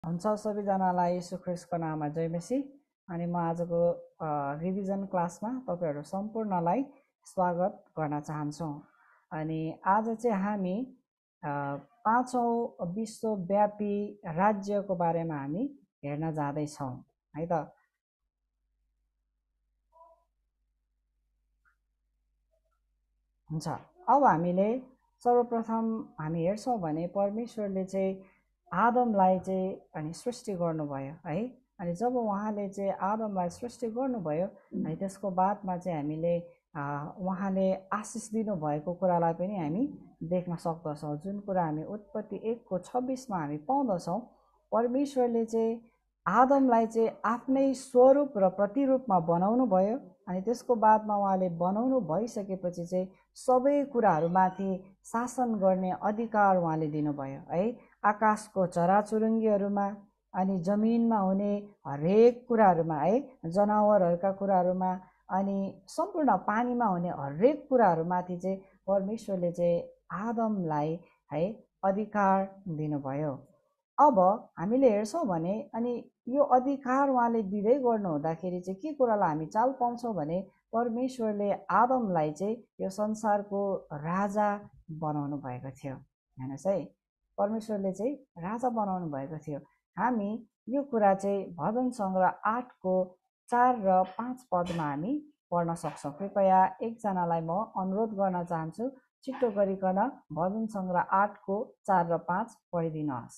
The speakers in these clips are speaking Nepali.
हुन्छ सबैजनालाई यीशु ख्रीष्टको नाममा जय मसी। अनि म आजको रिभिजन क्लासमा तपाईहरु सम्पूर्णलाई स्वागत गर्न चाहन्छौँ। अनि आज चाहिँ हामी पाँचौं विश्वव्यापी राज्यको बारेमा हामी हेर्न जाँदैछौँ है त। हुन्छ, अब हामीले सर्वप्रथम हामी हेर्छौँ भने परमेश्वरले चाहिँ आदमलाई चाहिँ अनि सृष्टि गर्नुभयो है। अनि जब उहाँले चाहिँ आदमलाई सृष्टि गर्नुभयो अनि त्यसको बादमा चाहिँ हामीले उहाँले आशिष दिनुभएको कुरालाई पनि हामी देख्न सक्दछौँ। जुन कुरा हामी उत्पत्ति 1:26 मा हामी पाउँदछौँ, परमेश्वरले चाहिँ आदमलाई चाहिँ आफ्नै स्वरूप र प्रतिरूपमा बनाउनु भयो। अनि त्यसको बादमा उहाँले बनाउनु भइसकेपछि चाहिँ सबै कुराहरूमाथि शासन गर्ने अधिकार उहाँले दिनुभयो है। आकाशको चराचुरुङ्गीहरूमा अनि जमिनमा हुने हरेक कुराहरूमा है, जनावरहरूका कुराहरूमा अनि सम्पूर्ण पानीमा हुने हरेक कुराहरूमाथि चाहिँ परमेश्वरले चाहिँ आदमलाई है अधिकार दिनुभयो। अब हामीले हेर्छौँ भने अनि यो अधिकार उहाँले दिँदै गर्नु हुँदाखेरि चाहिँ के कुरालाई हामी चाल पाउँछौँ भने परमेश्वरले आदमलाई चाहिँ यो संसारको राजा बनाउनु भएको थियो। हेर्नुहोस् है, परमेश्वरले चाहिँ राजा बनाउनु भएको थियो। हामी यो कुरा चाहिँ भजन सङ्ग्रह 8:4 र 5 पदमा हामी पढ्न सक्छौँ। कृपया एकजनालाई म अनुरोध गर्न चाहन्छु, छिटो गरिकन भजन सङ्ग्रह 8:4 र 5 पढिदिनुहोस्।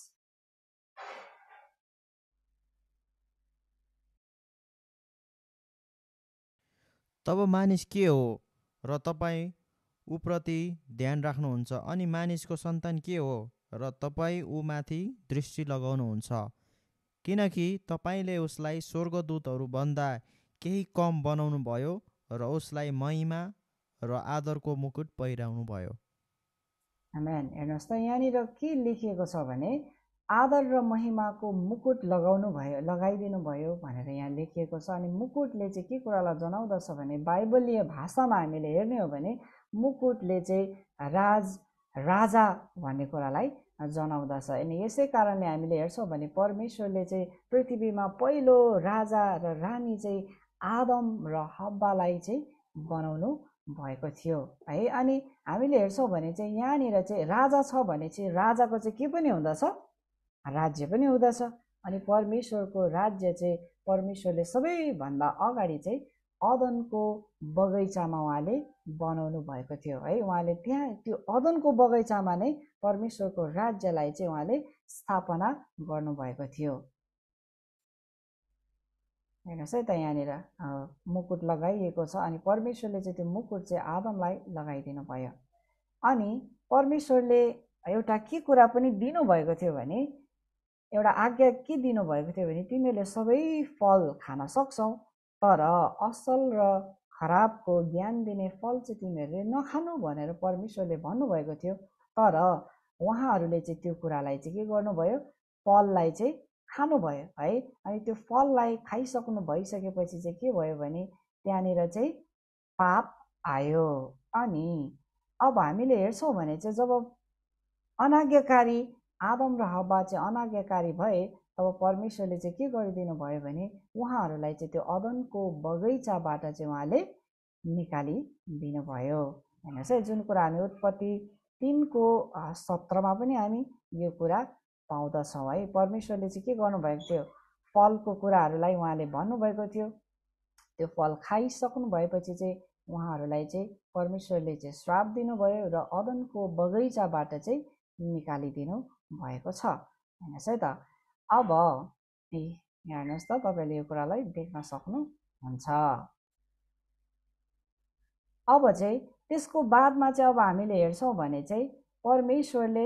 तब मानिस के हो र तपाईँ उप्रति ध्यान राख्नुहुन्छ, अनि मानिसको सन्तान के हो र तपाईँ ऊमाथि दृष्टि लगाउनुहुन्छ। किनकि तपाईँले उसलाई स्वर्गदूतहरू भन्दा केही कम बनाउनु भयो र उसलाई महिमा र आदरको मुकुट पहिराउनु भयो। आमेन। हेर्नुहोस् त, यहाँनिर के लेखिएको छ भने आदर र महिमाको मुकुट लगाइदिनु भयो भनेर यहाँ लेखिएको छ। अनि मुकुटले चाहिँ के कुरालाई जनाउँदछ भने बाइबलीय भाषामा हामीले हेर्ने हो भने मुकुटले चाहिँ राजा भन्ने कुरालाई जनाउँदछ। अनि यसै कारणले हामीले हेर्छौँ भने परमेश्वरले चाहिँ पृथ्वीमा पहिलो राजा र रानी चाहिँ आदम र हव्वालाई चाहिँ बनाउनु भएको थियो है। अनि हामीले हेर्छौँ भने चाहिँ यहाँनिर चाहिँ राजा छ भने चाहिँ राजाको चाहिँ के पनि हुँदछ, राज्य पनि हुँदछ। अनि परमेश्वरको राज्य चाहिँ परमेश्वरले सबैभन्दा अगाडि चाहिँ अदनको बगैँचामा उहाँले बनाउनु भएको थियो है। उहाँले त्यहाँ त्यो अदनको बगैँचामा नै परमेश्वरको राज्यलाई चाहिँ उहाँले स्थापना गर्नुभएको थियो। हेर्नुहोस् है त, यहाँनिर मुकुट लगाइएको छ। अनि परमेश्वरले चाहिँ त्यो मुकुट चाहिँ आदमलाई लगाइदिनु भयो। अनि परमेश्वरले एउटा के कुरा पनि दिनुभएको थियो भने एउटा आज्ञा के दिनुभएको थियो भने तिमीहरूले सबै फल खान सक्छौ, तर असल र खराबको ज्ञान दिने फल चाहिँ तिमीहरूले नखानु भनेर परमेश्वरले भन्नुभएको थियो। तर उहाँहरूले चाहिँ त्यो कुरालाई चाहिँ के गर्नुभयो, फललाई चाहिँ खानुभयो है। अनि त्यो फललाई खाइसक्नु भइसकेपछि चाहिँ के भयो भने त्यहाँनिर चाहिँ पाप आयो। अनि अब हामीले हेर्छौँ भने चाहिँ जब अनाज्ञाकारी आदम र हव्वा चाहिँ अनाज्ञाकारी भए तब परमेश्वरले चाहिँ के गरिदिनु भयो भने उहाँहरूलाई चाहिँ त्यो अदनको बगैँचाबाट चाहिँ उहाँले निकालिदिनु भयो। हेर्नुहोस् है, जुन कुरा हामी उत्पत्ति 3:17 पनि हामी यो कुरा पाउँदछौँ है। परमेश्वरले चाहिँ के गर्नुभएको थियो, फलको कुराहरूलाई उहाँले भन्नुभएको थियो। त्यो फल खाइसक्नु भएपछि चाहिँ उहाँहरूलाई चाहिँ परमेश्वरले चाहिँ श्राप दिनुभयो र अदनको बगैँचाबाट चाहिँ निकालिदिनु भएको छ। हेर्नुहोस् है त। अब हेर्नुहोस् त, तपाईँले यो कुरालाई देख्न सक्नुहुन्छ। अब चाहिँ त्यसको बादमा चाहिँ अब हामीले हेर्छौँ भने चाहिँ परमेश्वरले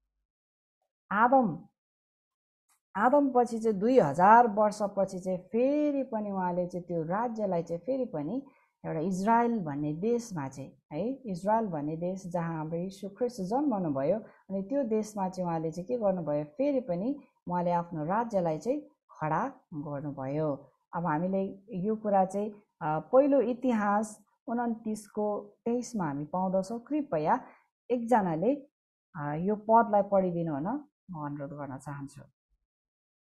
आदम पछि चाहिँ 2000 वर्षपछि चाहिँ फेरि पनि उहाँले चाहिँ त्यो राज्यलाई चाहिँ फेरि पनि एउटा इजरायल भन्ने देशमा चाहिँ है, इजरायल भन्ने देश जहाँ हाम्रो यीशु ख्रीष्ट जन्मनु भयो, अनि त्यो देशमा चाहिँ उहाँले चाहिँ के गर्नुभयो, फेरि पनि उहाँले आफ्नो राज्यलाई चाहिँ खडा गर्नुभयो। अब हामीले यो कुरा चाहिँ पहिलो इतिहास 29:23 मा हामी पाउँदछौँ। कृपया एकजनाले यो पदलाई पढिदिनु हुन म अनुरोध गर्न चाहन्छु।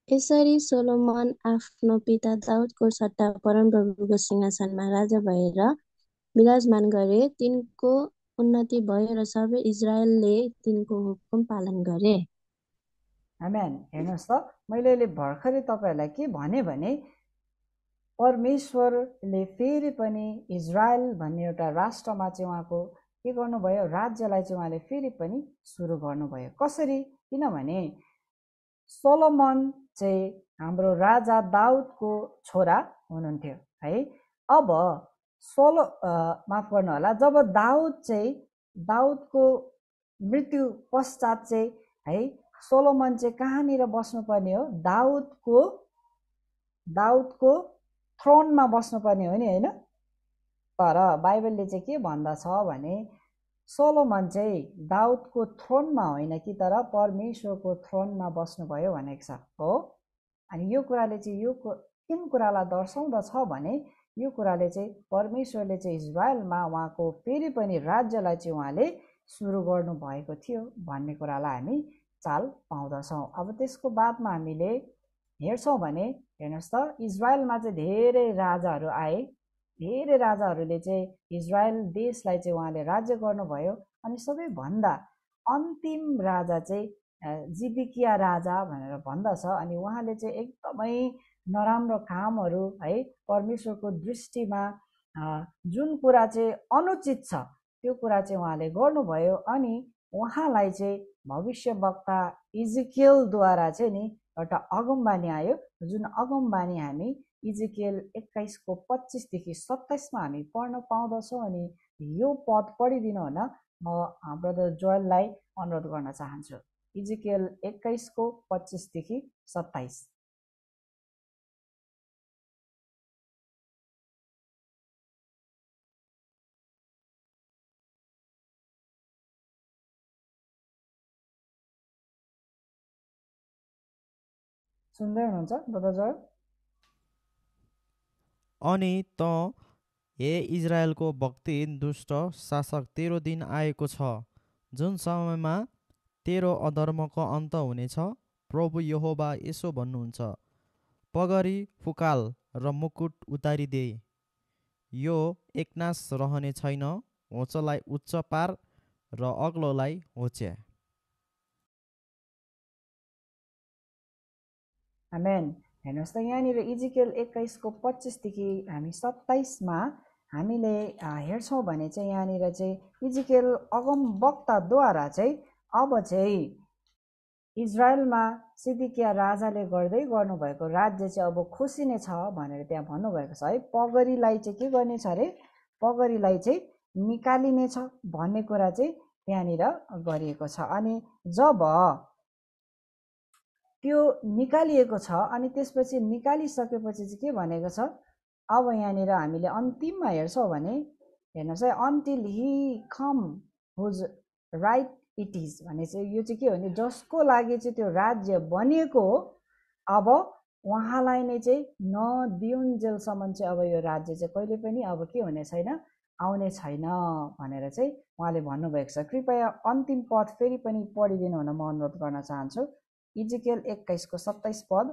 यसरी सोलोमन आफ्नो पिता दाउदको सट्टा परमप्रभुको सिंहासनमा राजा भएर विराजमान गरे। तिनको उन्नति भयो र सबै इजरायलले तिनको हुकुम पालन गरे। आमेन। हेर्नुहोस् त, मैले अहिले भर्खरै तपाईँहरूलाई के भने परमेश्वरले फेरि पनि इजरायल भन्ने एउटा राष्ट्रमा चाहिँ उहाँको के गर्नुभयो, राज्यलाई चाहिँ उहाँले फेरि पनि सुरु गर्नुभयो। कसरी? किनभने सोलोमन चाहिँ हाम्रो राजा दाउदको छोरा हुनुहुन्थ्यो है। अब माफ गर्नु होला, जब दाउदको मृत्यु पश्चात चाहिँ है सोलोमन चाहिँ कहाँनिर बस्नुपर्ने हो? दाउदको थ्रोनमा बस्नुपर्ने हो नि, होइन? तर बाइबलले चाहिँ के भन्दछ भने सोलोमन चाहिँ दाउदको थ्रोनमा होइन कि तर परमेश्वरको थ्रोनमा बस्नुभयो भनेको छ हो। अनि यो कुराले चाहिँ यो किन कुरालाई दर्शाउँदछ भने यो कुराले चाहिँ परमेश्वरले चाहिँ इजरायलमा उहाँको फेरि पनि राज्यलाई चाहिँ उहाँले सुरु गर्नुभएको थियो भन्ने कुरालाई हामी चाल पाउँदछौँ। अब त्यसको बादमा हामीले हेर्छौँ भने हेर्नुहोस् त, इजरायलमा चाहिँ धेरै राजाहरू आए। धेरै राजाहरूले चाहिँ इजरायल देशलाई चाहिँ उहाँले राज्य गर्नुभयो। अनि सबैभन्दा अन्तिम राजा चाहिँ जिदकिया राजा भनेर भन्दछ। अनि उहाँले चाहिँ एकदमै नराम्रो कामहरू है परमेश्वरको दृष्टिमा जुन कुरा चाहिँ अनुचित छ त्यो कुरा चाहिँ उहाँले गर्नुभयो। अनि उहाँलाई चाहिँ भविष्यवक्ता इजिकियलद्वारा चाहिँ नि एउटा अगमबानी आयो, जुन अगमबानी हामी इजिकियल 21:25-27 हामी पढ्न पाउँदछौँ। अनि यो पद पढिदिनु हुन म ब्रदर जोएललाई अनुरोध गर्न चाहन्छु। इजिकियल 21:25-27। सुन्दै हुनुहुन्छ ब्रदर जोएल? अनि त हे इजरायलको भक्तिहीन दुष्ट शासक, तेरो दिन आएको छ जुन समयमा तेरो अधर्मको अन्त हुनेछ। प्रभु यहोवा यसो भन्नुहुन्छ, पगरी फुकाल र मुकुट उतारिदे। यो एकनाश रहने छैन। होचोलाई उच्च पार र अग्लोलाई होच्या। आमेन। हेर्नुहोस् त, यहाँनिर इजिकियल 21:25 हामी 27मा हामीले हेर्छौँ भने चाहिँ यहाँनिर चाहिँ इजिकियल अगमवक्ताद्वारा चाहिँ अब चाहिँ इजरायलमा सिदकिया राजाले गर्दै गर्नुभएको राज्य चाहिँ अब खुसी नै छ भनेर त्यहाँ भन्नुभएको छ है। पगरीलाई चाहिँ के गर्नेछ अरे? पगरीलाई चाहिँ निकालिनेछ भन्ने कुरा चाहिँ त्यहाँनिर गरिएको छ। अनि जब त्यो निकालिएको छ अनि त्यसपछि निकालिसकेपछि चाहिँ के भनेको छ? अब यहाँनिर हामीले अन्तिममा हेर्छौँ भने हेर्नुहोस् है, until he come whose right it is भने चाहिँ यो चाहिँ के हो भने जसको लागि चाहिँ त्यो राज्य बनिएको हो अब उहाँलाई नै चाहिँ नदिउन्जेलसम्म चाहिँ अब यो राज्य चाहिँ कहिले पनि अब के हुने छैन, आउने छैन भनेर चाहिँ उहाँले भन्नुभएको छ। कृपया अन्तिम पद फेरि पनि पढिदिनु हुन म अनुरोध गर्न चाहन्छु। इजिकियल 21:27 पद।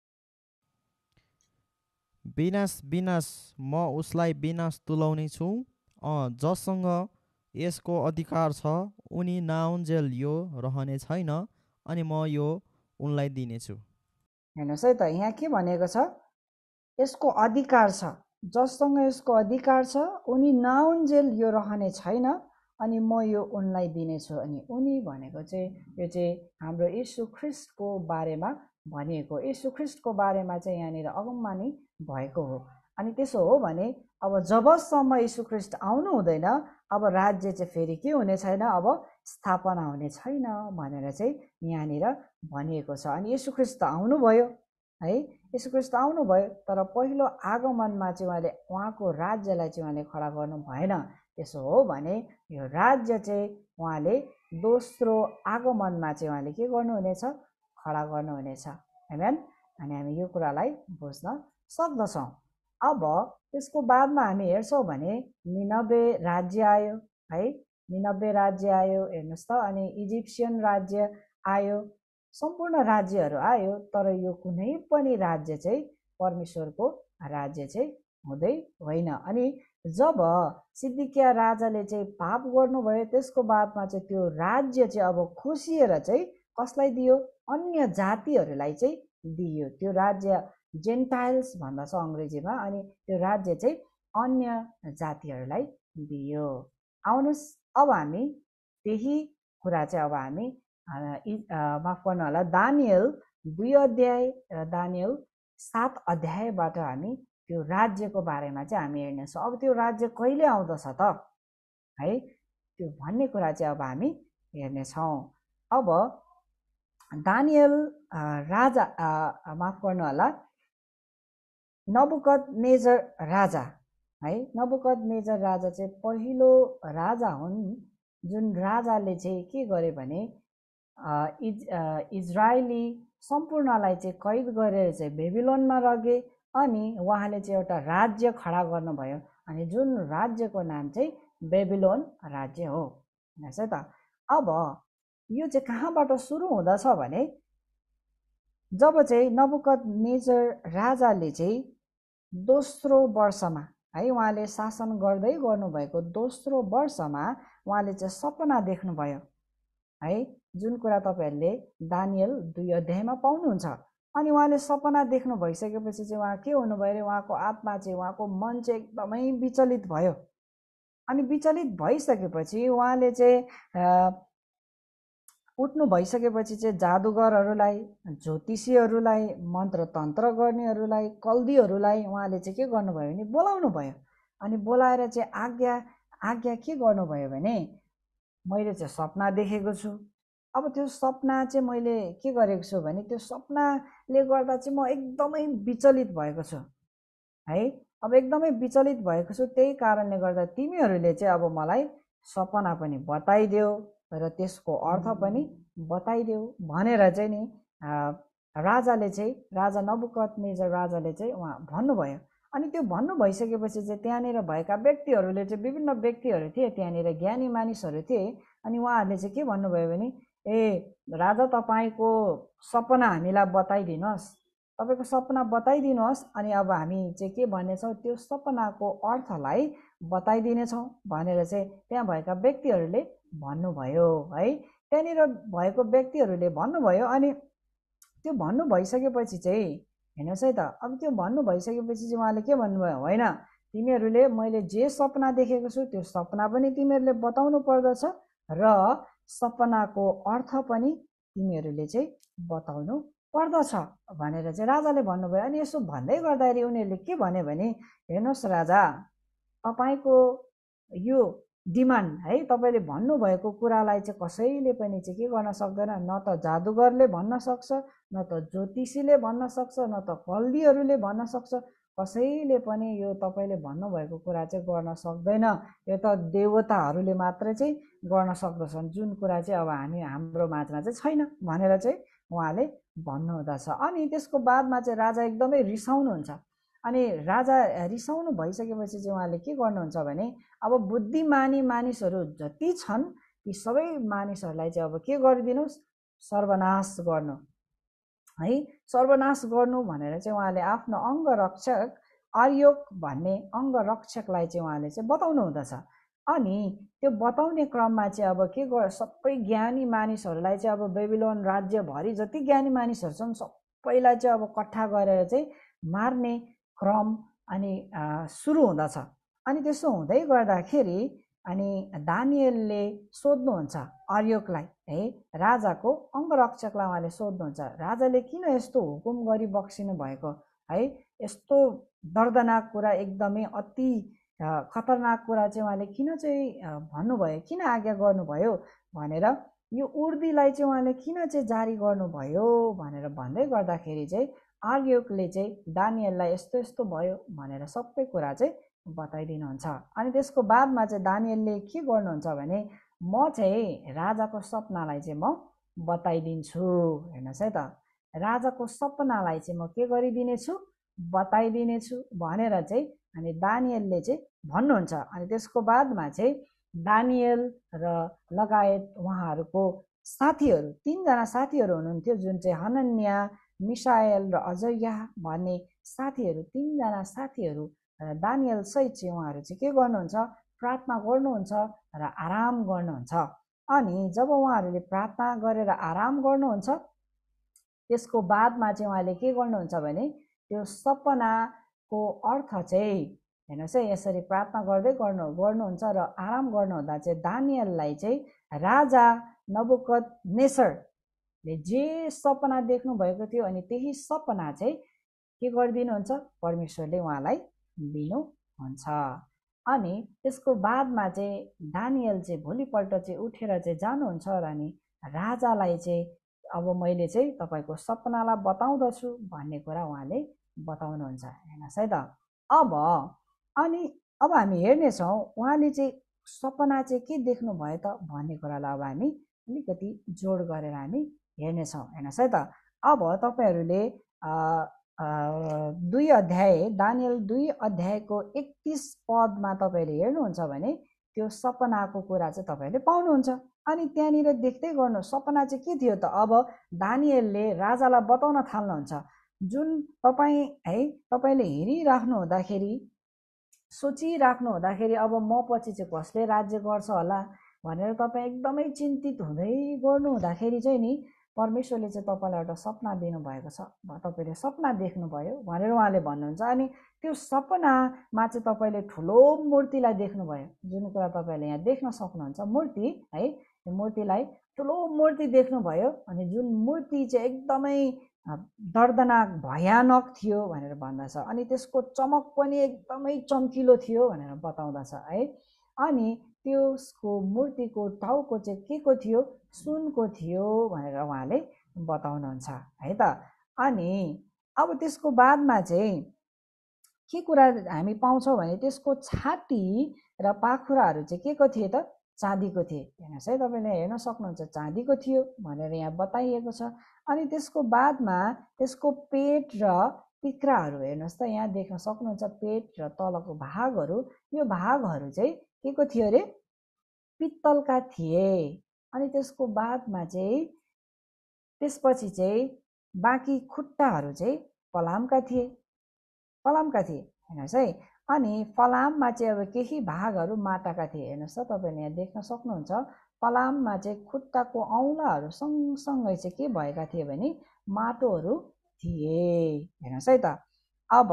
विनाश विनाश, म उसलाई विनाश तुल्याउने छु। जससँग यसको अधिकार छ उनी नआउन्जेल यो रहने छैन, अनि म यो उनलाई दिनेछु। हेर्नुहोस् है त, यहाँ के भनेको छ? यसको अधिकार छ, जससँग यसको अधिकार छ उनी नआउन्जेल यो रहने छैन, अनि म यो उनलाई दिनेछु। अनि उनी भनेको चाहिँ यो चाहिँ हाम्रो यीशु ख्रिस्टको बारेमा भनिएको, यीशु ख्रिस्टको बारेमा चाहिँ यहाँनिर अगमबानी भएको हो। अनि त्यसो हो भने अब जबसम्म यीशु ख्रिस्ट आउनु हुँदैन अब राज्य चाहिँ फेरि के हुने छैन, अब स्थापना हुने छैन भनेर चाहिँ यहाँनिर भनिएको छ। अनि यीशु ख्रिस्ट आउनुभयो है, यीशु ख्रिस्ट आउनुभयो, तर पहिलो आगमनमा चाहिँ उहाँले उहाँको राज्यलाई चाहिँ उहाँले खडा गर्नु भएन। त्यसो हो भने यो राज्य चाहिँ उहाँले दोस्रो आगमनमा चाहिँ उहाँले के गर्नुहुनेछ? खडा गर्नुहुनेछ। आमेन। अनि हामी यो कुरालाई बुझ्न सक्दछौँ। अब त्यसको बादमा हामी हेर्छौँ भने निनबे राज्य आयो है, निनबे राज्य आयो। हेर्नुहोस् त, अनि इजिप्सियन राज्य आयो, सम्पूर्ण राज्यहरू आयो, तर यो कुनै पनि राज्य चाहिँ परमेश्वरको राज्य चाहिँ हुँदै होइन। अनि जब सिद्किया राजाले चाहिँ पाप गर्नुभयो, त्यसको बादमा चाहिँ त्यो राज्य चाहिँ अब खोसिएर चाहिँ कसलाई दियो? अन्य जातिहरूलाई चाहिँ दियो। त्यो राज्य जेन्टाइल्स भन्दछ अङ्ग्रेजीमा। अनि त्यो राज्य चाहिँ अन्य जातिहरूलाई दियो। आउनुहोस् अब हामी त्यही कुरा चाहिँ अब हामी माफ गर्नु होला, दानियल 2 अध्याय र दानियल 7 अध्यायबाट हामी त्यो राज्यको बारेमा चाहिँ हामी हेर्नेछौँ। अब त्यो राज्य कहिले आउँदछ त है, त्यो भन्ने कुरा चाहिँ अब हामी हेर्नेछौँ। अब दानियल राजा माफ गर्नु होला, नबुकदनेजर राजा है, नबुकदनेजर राजा चाहिँ पहिलो राजा हुन् जुन राजाले चाहिँ के गरे भने इजरायली सम्पूर्णलाई चाहिँ कैद गरेर चाहिँ बेबिलोनमा लगे। अनि उहाँले चाहिँ एउटा राज्य खडा गर्नुभयो, अनि जुन राज्यको नाम चाहिँ बेबिलोन राज्य हो। हेर्नुहोस् है त, अब यो चाहिँ कहाँबाट सुरु हुँदछ भने जब चाहिँ नबुकदनेजर राजाले चाहिँ दोस्रो वर्षमा है, उहाँले शासन गर्दै गर्नुभएको दोस्रो वर्षमा उहाँले चाहिँ सपना देख्नुभयो है, जुन कुरा तपाईँहरूले दानियल 2 अध्यायमा पाउनुहुन्छ। अनि उहाँले सपना देख्नु भइसकेपछि चाहिँ उहाँ के हुनुभयो अरे, उहाँको आत्मा चाहिँ, उहाँको मन चाहिँ एकदमै विचलित भयो। अनि विचलित भइसकेपछि उहाँले चाहिँ उठ्नु भइसकेपछि चाहिँ जादुगरहरूलाई, ज्योतिषीहरूलाई, मन्त्र तन्त्र गर्नेहरूलाई, कल्दीहरूलाई उहाँले चाहिँ के गर्नुभयो भने बोलाउनु भयो। अनि बोलाएर चाहिँ आज्ञा के गर्नुभयो भने, मैले चाहिँ सपना देखेको छु। अब त्यो सपना चाहिँ मैले के गरेको छु भने, त्यो सपनाले गर्दा चाहिँ म एकदमै विचलित भएको छु है। अब एकदमै विचलित भएको छु, त्यही कारणले गर्दा तिमीहरूले चाहिँ अब मलाई सपना पनि बताइदेऊ र त्यसको अर्थ पनि बताइदेऊ भनेर चाहिँ नि राजाले चाहिँ, राजा नबुकदनेजर राजाले चाहिँ उहाँ भन्नुभयो। अनि त्यो भन्नु भइसकेपछि चाहिँ त्यहाँनिर भएका व्यक्तिहरूले चाहिँ, विभिन्न व्यक्तिहरू थिए त्यहाँनिर, ज्ञानी मानिसहरू थिए। अनि उहाँहरूले चाहिँ के भन्नुभयो भने, ए राजा तपाईँको सपना हामीलाई बताइदिनुहोस्, तपाईँको सपना बताइदिनुहोस्, अनि अब हामी चाहिँ के भन्नेछौँ, त्यो सपनाको अर्थलाई बताइदिनेछौँ भनेर चाहिँ त्यहाँ भएका व्यक्तिहरूले भन्नुभयो है। त्यहाँनिर भएको व्यक्तिहरूले भन्नुभयो। अनि त्यो भन्नु भइसकेपछि चाहिँ हेर्नुहोस् है त, अब त्यो भन्नु भइसकेपछि चाहिँ उहाँले के भन्नुभयो, होइन तिमीहरूले मैले जे सपना देखेको छु त्यो सपना पनि तिमीहरूले बताउनु पर्दछ र सपनाको अर्थ पनि तिमीहरूले चाहिँ बताउनु पर्दछ भनेर चाहिँ राजाले भन्नुभयो। अनि यसो भन्दै गर्दाखेरि उनीहरूले के भन्यो भने, हेर्नुहोस् राजा, तपाईँको यो डिमान्ड है, तपाईँले भन्नुभएको कुरालाई चाहिँ कसैले पनि चाहिँ के गर्न सक्दैन, न त जादुगरले भन्न सक्छ, न त ज्योतिषीले भन्न सक्छ, न त कल्दीहरूले भन्न सक्छ, कसैले पनि यो तपाईँले भन्नुभएको कुरा चाहिँ गर्न सक्दैन। यो त देवताहरूले मात्रै चाहिँ गर्न सक्दछन्, जुन कुरा चाहिँ अब हाम्रो माझमा चाहिँ छैन भनेर चाहिँ उहाँले भन्नुहुँदछ। अनि त्यसको बादमा चाहिँ राजा एकदमै रिसाउनुहुन्छ। अनि राजा रिसाउनु भइसकेपछि चाहिँ उहाँले के गर्नुहुन्छ भने, अब बुद्धिमानी मानिसहरू जति छन् ती सबै मानिसहरूलाई चाहिँ अब के गरिदिनुहोस्, सर्वनाश गर्नु है, सर्वनाश गर्नु भनेर चाहिँ उहाँले आफ्नो अङ्गरक्षक आर्योक भन्ने अङ्गरक्षकलाई चाहिँ उहाँले चाहिँ बताउनु हुँदछ। अनि त्यो बताउने क्रममा चाहिँ अब के सबै ज्ञानी मानिसहरूलाई चाहिँ अब बेबिलोन राज्यभरि जति ज्ञानी मानिसहरू छन् सबैलाई चाहिँ अब कट्ठा गरेर चाहिँ मार्ने क्रम अनि सुरु हुँदछ। अनि त्यसो हुँदै गर्दाखेरि अनि दानियलले सोध्नुहुन्छ आर्योकलाई है, राजाको अङ्गरक्षकलाई उहाँले सोध्नुहुन्छ, राजाले किन यस्तो हुकुम गरी बक्सिनु भएको है, यस्तो दर्दनाक कुरा, एकदमै अति खतरनाक कुरा चाहिँ उहाँले किन चाहिँ भन्नुभयो, किन आज्ञा गर्नुभयो भनेर, यो उर्दीलाई चाहिँ उहाँले किन चाहिँ जारी गर्नुभयो भनेर भन्दै गर्दाखेरि चाहिँ आर्योकले चाहिँ दानियललाई यस्तो यस्तो भयो भनेर सबै कुरा चाहिँ बताइदिनुहुन्छ। अनि त्यसको बादमा चाहिँ दानियलले के गर्नुहुन्छ भने, म चाहिँ राजाको सपनालाई चाहिँ म बताइदिन्छु। हेर्नुहोस् है त, राजाको सपनालाई चाहिँ म के गरिदिनेछु, बताइदिनेछु भनेर चाहिँ अनि दानियलले चाहिँ भन्नुहुन्छ। अनि त्यसको बादमा चाहिँ दानियल र लगायत उहाँहरूको साथीहरू, 3जना साथीहरू हुनुहुन्थ्यो, जुन चाहिँ हनन्या, मिसाएल र अजर्या भन्ने साथीहरू, 3जना साथीहरू दानियल सहित चाहिँ उहाँहरू चाहिँ के गर्नुहुन्छ, प्रार्थना गर्नुहुन्छ र आराम गर्नुहुन्छ। अनि जब उहाँहरूले प्रार्थना गरेर आराम गर्नुहुन्छ, त्यसको बादमा चाहिँ उहाँले के गर्नुहुन्छ भने त्यो सपनाको अर्थ चाहिँ हेर्नुहोस् है, यसरी प्रार्थना गर्दै गर्नुहुन्छ र आराम गर्नुहुँदा चाहिँ दानियललाई चाहिँ राजा नबुकदनेस्सरले जे सपना देख्नु भएको थियो अनि त्यही सपना चाहिँ के गरिदिनुहुन्छ, परमेश्वरले उहाँलाई दिनुहुन्छ। अनि त्यसको बादमा चाहिँ दानियल चाहिँ भोलिपल्ट चाहिँ उठेर चाहिँ जानुहुन्छ र अनि राजालाई चाहिँ अब मैले चाहिँ तपाईँको सपनालाई बताउँदछु भन्ने कुरा उहाँले बताउनुहुन्छ। हेर्नुहोस् है त। अब हामी हेर्नेछौँ उहाँले चाहिँ सपना चाहिँ के देख्नु भयो त भन्ने कुरालाई अब हामी अलिकति जोड गरेर हामी हेर्नेछौँ। हेर्नुहोस् है त। अब तपाईँहरूले 2 अध्याय दानियल 2 अध्यायको 31 पदमा तपाईँहरूले हेर्नुहुन्छ भने त्यो सपनाको कुरा चाहिँ तपाईँहरूले पाउनुहुन्छ। अनि त्यहाँनिर देख्दै गर्नु सपना चाहिँ के थियो त। अब दानियलले राजालाई बताउन थाल्नुहुन्छ, जुन तपाईँले हेरिराख्नु हुँदाखेरि, सोचिराख्नु हुँदाखेरि अब म पछि चाहिँ कसले राज्य गर्छ होला भनेर तपाईँ एकदमै चिन्तित हुँदै गर्नु हुँदाखेरि चाहिँ नि परमेश्वरले चाहिँ तपाईँलाई एउटा सपना दिनुभएको छ, तपाईँले सपना देख्नुभयो भनेर उहाँले भन्नुहुन्छ। अनि त्यो सपनामा चाहिँ तपाईँले ठुलो मूर्तिलाई देख्नुभयो, जुन कुरा तपाईँले यहाँ देख्न सक्नुहुन्छ मूर्ति है, त्यो मूर्तिलाई ठुलो मूर्ति देख्नुभयो। अनि जुन मूर्ति चाहिँ एकदमै दर्दनाक भयानक थियो भनेर भन्दछ। अनि त्यसको चमक पनि एकदमै चम्किलो थियो भनेर बताउँदछ है। अनि त्यसको मूर्तिको टाउको चाहिँ के को थियो, सुनको थियो भनेर उहाँले बताउनुहुन्छ है त। अनि अब त्यसको बादमा चाहिँ के कुरा हामी पाउँछौँ भने त्यसको छाती र पाखुराहरू चाहिँ के को थिए त, चाँदीको थिए। हेर्नुहोस् है, तपाईँले हेर्न सक्नुहुन्छ चाँदीको थियो भनेर यहाँ बताइएको छ। अनि त्यसको बादमा त्यसको पेट र तिक्राहरू हेर्नुहोस् त, यहाँ देख्न सक्नुहुन्छ पेट र तलको भागहरू, यो भागहरू चाहिँ के को थियो अरे, पित्तलका थिए। अनि त्यसको बादमा चाहिँ त्यसपछि चाहिँ बाँकी खुट्टाहरू चाहिँ फलामका थिए, हेर्नुहोस् है। अनि फलाममा चाहिँ अब केही भागहरू माटाका थिए। हेर्नुहोस् त, तपाईँले यहाँ देख्न सक्नुहुन्छ फलाममा चाहिँ खुट्टाको औँलाहरू सँगसँगै चाहिँ के भएका थिए भने माटोहरू थिए। हेर्नुहोस् है त। अब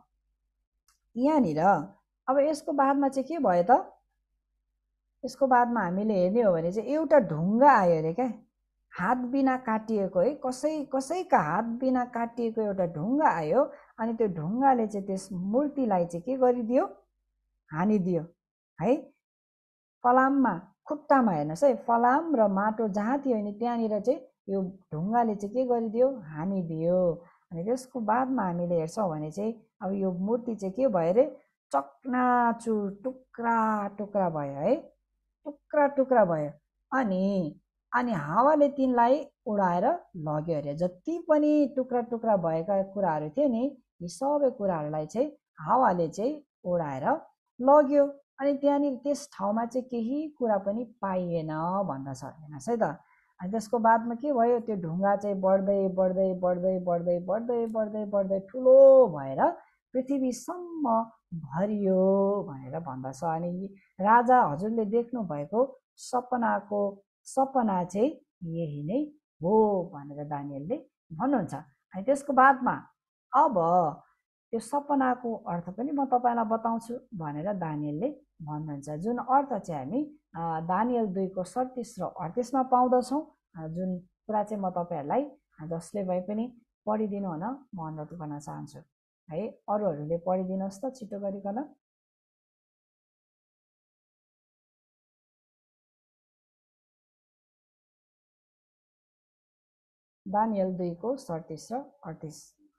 यहाँनिर अब यसको बादमा चाहिँ के भयो त, यसको बादमा हामीले हेर्ने हो भने चाहिँ एउटा ढुङ्गा आयो अरे क्या, हात बिना काटिएको है, कसैका हात बिना काटिएको एउटा ढुङ्गा आयो। अनि त्यो ढुङ्गाले चाहिँ त्यस मूर्तिलाई चाहिँ के गरिदियो, हानिदियो है, फलाममा खुट्टामा। हेर्नुहोस् है, फलाम र माटो जहाँ थियो नि त्यहाँनिर चाहिँ यो ढुङ्गाले चाहिँ के गरिदियो, हानिदियो। अनि त्यसको बादमा हामीले हेर्छौँ भने चाहिँ अब यो मूर्ति चाहिँ के भयो अरे, चकनाचुर टुक्रा टुक्रा भयो है, टुक्रा टुक्रा भयो। अनि हावाले तिनलाई उडाएर लग्यो अरे। जति पनि टुक्रा टुक्रा भएका कुराहरू थिए नि, यी सबै कुराहरूलाई चाहिँ हावाले चाहिँ उडाएर लग्यो। अनि त्यहाँनिर त्यस ठाउँमा चाहिँ केही कुरा पनि पाइएन भन्दछ। हेर्नुहोस् है त। अनि त्यसको बादमा के भयो, त्यो ढुङ्गा चाहिँ बढ्दै बढ्दै बढ्दै बढ्दै बढ्दै बढ्दै बढ्दै ठुलो भएर पृथ्वीसम्म भरियो भनेर भन्दछ। अनि राजा हजुरले देख्नु भएको सपना चाहिँ यही नै हो भनेर दानियलले भन्नुहुन्छ। अनि त्यसको बादमा अब त्यो सपनाको अर्थ पनि म तपाईँलाई बताउँछु भनेर दानियलले भन्नुहुन्छ, जुन अर्थ चाहिँ हामी दानियल 2को 37 र 38मा पाउँदछौँ। जुन कुरा चाहिँ म तपाईँहरूलाई जसले भए पनि पढिदिनु हुन म अनुरोध गर्न चाहन्छु है। अरूहरूले पढिदिनुहोस् त छिटो गरिकन। दानियल 2को 37 र 38।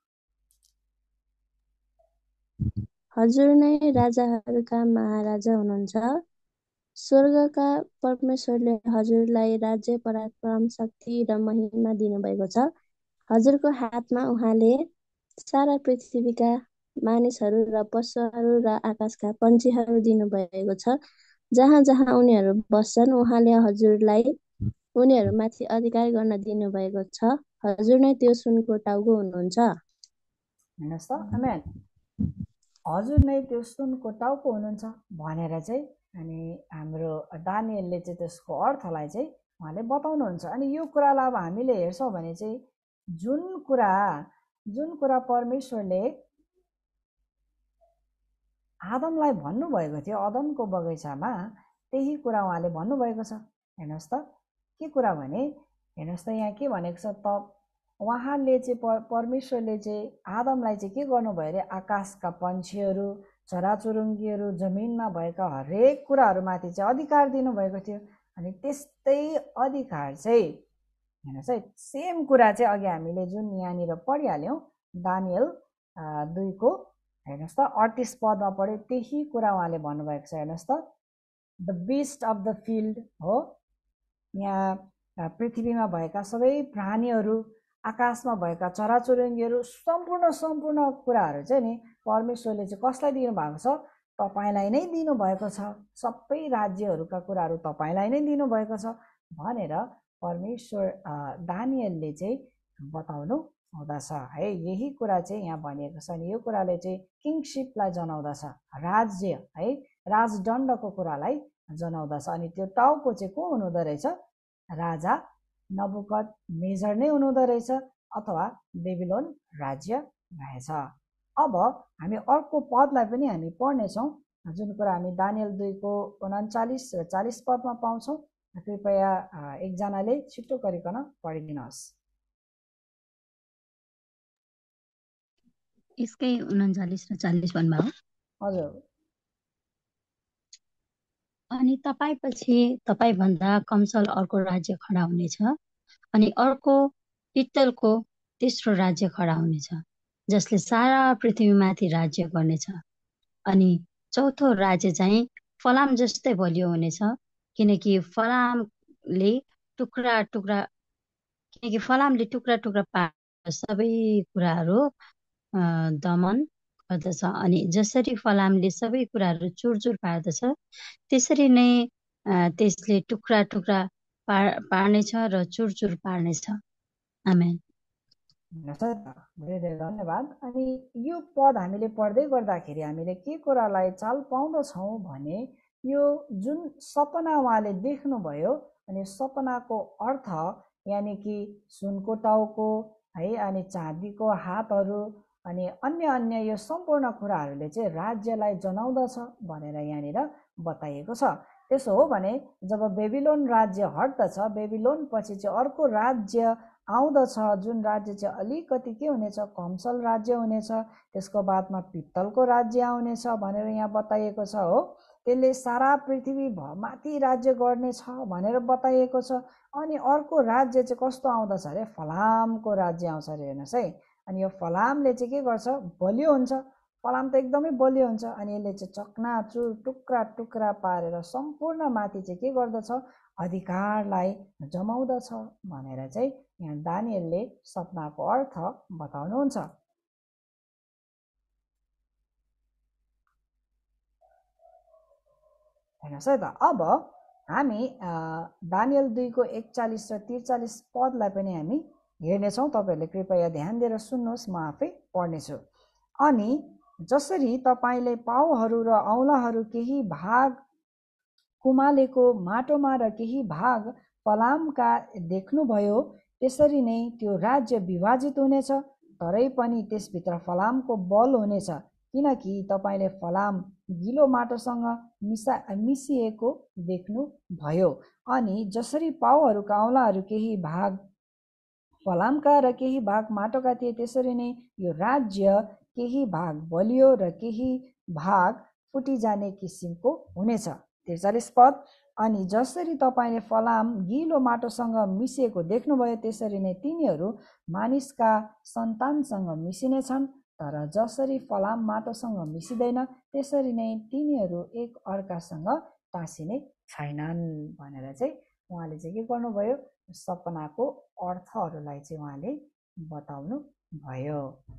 हजुर नै राजाहरूका महाराजा हुनुहुन्छ। स्वर्गका परमेश्वरले हजुरलाई राज्य, पराक्रम, शक्ति र महिमा दिनुभएको छ। हजुरको हातमा उहाँले सारा पृथ्वीका मानिसहरू र पशुहरू र आकाशका पन्छीहरू दिनुभएको छ। जहाँ जहाँ उनीहरू बस्छन् उहाँले हजुरलाई उनीहरूमाथि अधिकार गर्न दिनुभएको छ। हजुर नै त्यो सुनको टाउको हुनुहुन्छ। हेर्नुहोस् त, आमेन। हजुर नै त्यो सुनको टाउको हुनुहुन्छ भनेर चाहिँ अनि हाम्रो दानिएलले चाहिँ त्यसको अर्थलाई चाहिँ उहाँले बताउनुहुन्छ। अनि यो कुरालाई अब हामीले हेर्छौँ भने चाहिँ जुन कुरा परमेश्वरले आदमलाई भन्नुभएको थियो अदमको बगैँचामा, त्यही कुरा उहाँले भन्नुभएको छ। हेर्नुहोस् त के कुरा भने, हेर्नुहोस् त यहाँ के भनेको छ त, उहाँले चाहिँ परमेश्वरले चाहिँ आदमलाई चाहिँ के गर्नुभयो अरे, आकाशका पन्छीहरू, चराचुरुङ्गीहरू, जमिनमा भएका हरेक कुराहरूमाथि चाहिँ अधिकार दिनुभएको थियो। अनि त्यस्तै अधिकार चाहिँ हेर्नुहोस् है, सेम कुरा चाहिँ अघि हामीले जुन यहाँनिर पढिहाल्यौँ दानिएल 2 हेर्नुहोस् त 38 पदमा पढ्यो, त्यही कुरा उहाँले भन्नुभएको छ। हेर्नुहोस् त, the beast of the field हो, यहाँ पृथ्वीमा भएका सबै प्राणीहरू, आकाशमा भएका चराचुरुङ्गीहरू, सम्पूर्ण कुराहरू चाहिँ नि परमेश्वरले चाहिँ कसलाई दिनुभएको छ, तपाईँलाई नै दिनुभएको छ। सबै राज्यहरूका कुराहरू तपाईँलाई नै दिनुभएको छ भनेर परमेश्वर दानिएलले चाहिँ बताउनु हुँदछ है। यही कुरा चाहिँ यहाँ भनिएको छ। अनि यो कुराले चाहिँ किङसिपलाई जनाउँदछ, राज्य है, राजदण्डको कुरालाई जनाउँदछ। अनि त्यो टाउको चाहिँ को हुनुहुँदो रहेछ, राजा नबुकदनेजर नै हुनुहुँदो रहेछ, अथवा बेबिलोन राज्य रहेछ। अब हामी अर्को पदलाई पनि हामी पढ्नेछौँ, जुन कुरा हामी दानिएल 2 39 र 40 पदमा पाउँछौँ। कृपया एकजनाले छिटो गरिकन पढिदिनुहोस्। यसकै 39 र 40 पदमा हो। हजुर। अनि तपाईँपछि तपाईँभन्दा कमसल अर्को राज्य खडा हुनेछ, अनि अर्को पित्तलको तेस्रो राज्य खडा हुनेछ, जसले सारा पृथ्वीमाथि राज्य गर्नेछ। अनि चौथो राज्य चाहिँ फलाम जस्तै बलियो हुनेछ, किनकि फलामले टुक्रा टुक्रा पारेर सबै कुराहरू दमन गर्दछ। अनि जसरी फलामले सबै कुराहरू चुरचुर पार्दछ, त्यसरी नै त्यसले टुक्रा टुक्रा पार्नेछ र चुरचुर पार्नेछ। आमेन। धेरै धेरै धन्यवाद। अनि यो पद हामीले पढ्दै गर्दाखेरि हामीले के कुरालाई चाल पाउँदछौँ भने, यो जुन सपना उहाँले देख्नुभयो, अनि सपनाको अर्थ यानि कि सुनको टाउको है, अनि चाँदीको हातहरू, अनि अन्य यो सम्पूर्ण कुराहरूले चाहिँ राज्यलाई जनाउँदछ भनेर यहाँनिर बताइएको छ। त्यसो हो भने जब बेबिलोन राज्य हट्दछ, बेबिलोन पछि चाहिँ अर्को राज्य आउँदछ, जुन राज्य चाहिँ अलिकति के हुनेछ, कमसल राज्य हुनेछ। त्यसको बादमा पित्तलको राज्य आउनेछ भनेर यहाँ बताइएको छ हो। त्यसले सारा पृथ्वी माथि राज्य गर्नेछ भनेर बताइएको छ। अनि अर्को राज्य चाहिँ कस्तो आउँदछ अरे, फलामको राज्य आउँछ अरे। हेर्नुहोस् है, अनि यो फलामले चाहिँ के गर्छ, बलियो हुन्छ। फलाम त एकदमै बलियो हुन्छ। अनि यसले चाहिँ चकनाचुर टुक्रा टुक्रा पारेर सम्पूर्ण माथि चाहिँ के गर्दछ, अधिकारलाई जमाउँदछ भनेर चाहिँ यहाँ दानिएलले सपनाको अर्थ बताउनुहुन्छ। हेर्नुहोस् है त, अब हामी दानिएल 2 को 41 र 43 पदलाई पनि हामी हेर्नेछौँ। तपाईँहरूले कृपया ध्यान दिएर सुन्नुहोस्, म आफै पढ्नेछु। अनि जसरी तपाईँले पाउहरू र औँलाहरू केही भाग कुमालेको माटोमा र केही भाग फलामका देख्नुभयो, त्यसरी नै त्यो राज्य विभाजित हुनेछ, तरै पनि त्यसभित्र फलामको बल हुनेछ, किनकि तपाईँले फलाम गिलो माटोसँग मिसिएको देख्नुभयो। अनि जसरी पाउहरूका औँलाहरू केही भाग फलामका र केही भाग माटोका थिए, त्यसरी नै यो राज्य केही भाग बलियो र केही भाग फुटिजाने किसिमको हुनेछ। 43 पद, अनि जसरी तपाईँले फलाम गिलो माटोसँग मिसिएको देख्नुभयो, त्यसरी नै तिनीहरू मानिसका सन्तानसँग मिसिनेछन्। तर जसरी फलाम माटोसँग मिसिँदैन, त्यसरी नै तिनीहरू एक अर्कासँग टाँसिने छैनन् भनेर चाहिँ उहाँले चाहिँ के गर्नुभयो, सपनाको अर्थहरूलाई चाहिँ उहाँले बताउनु भयो।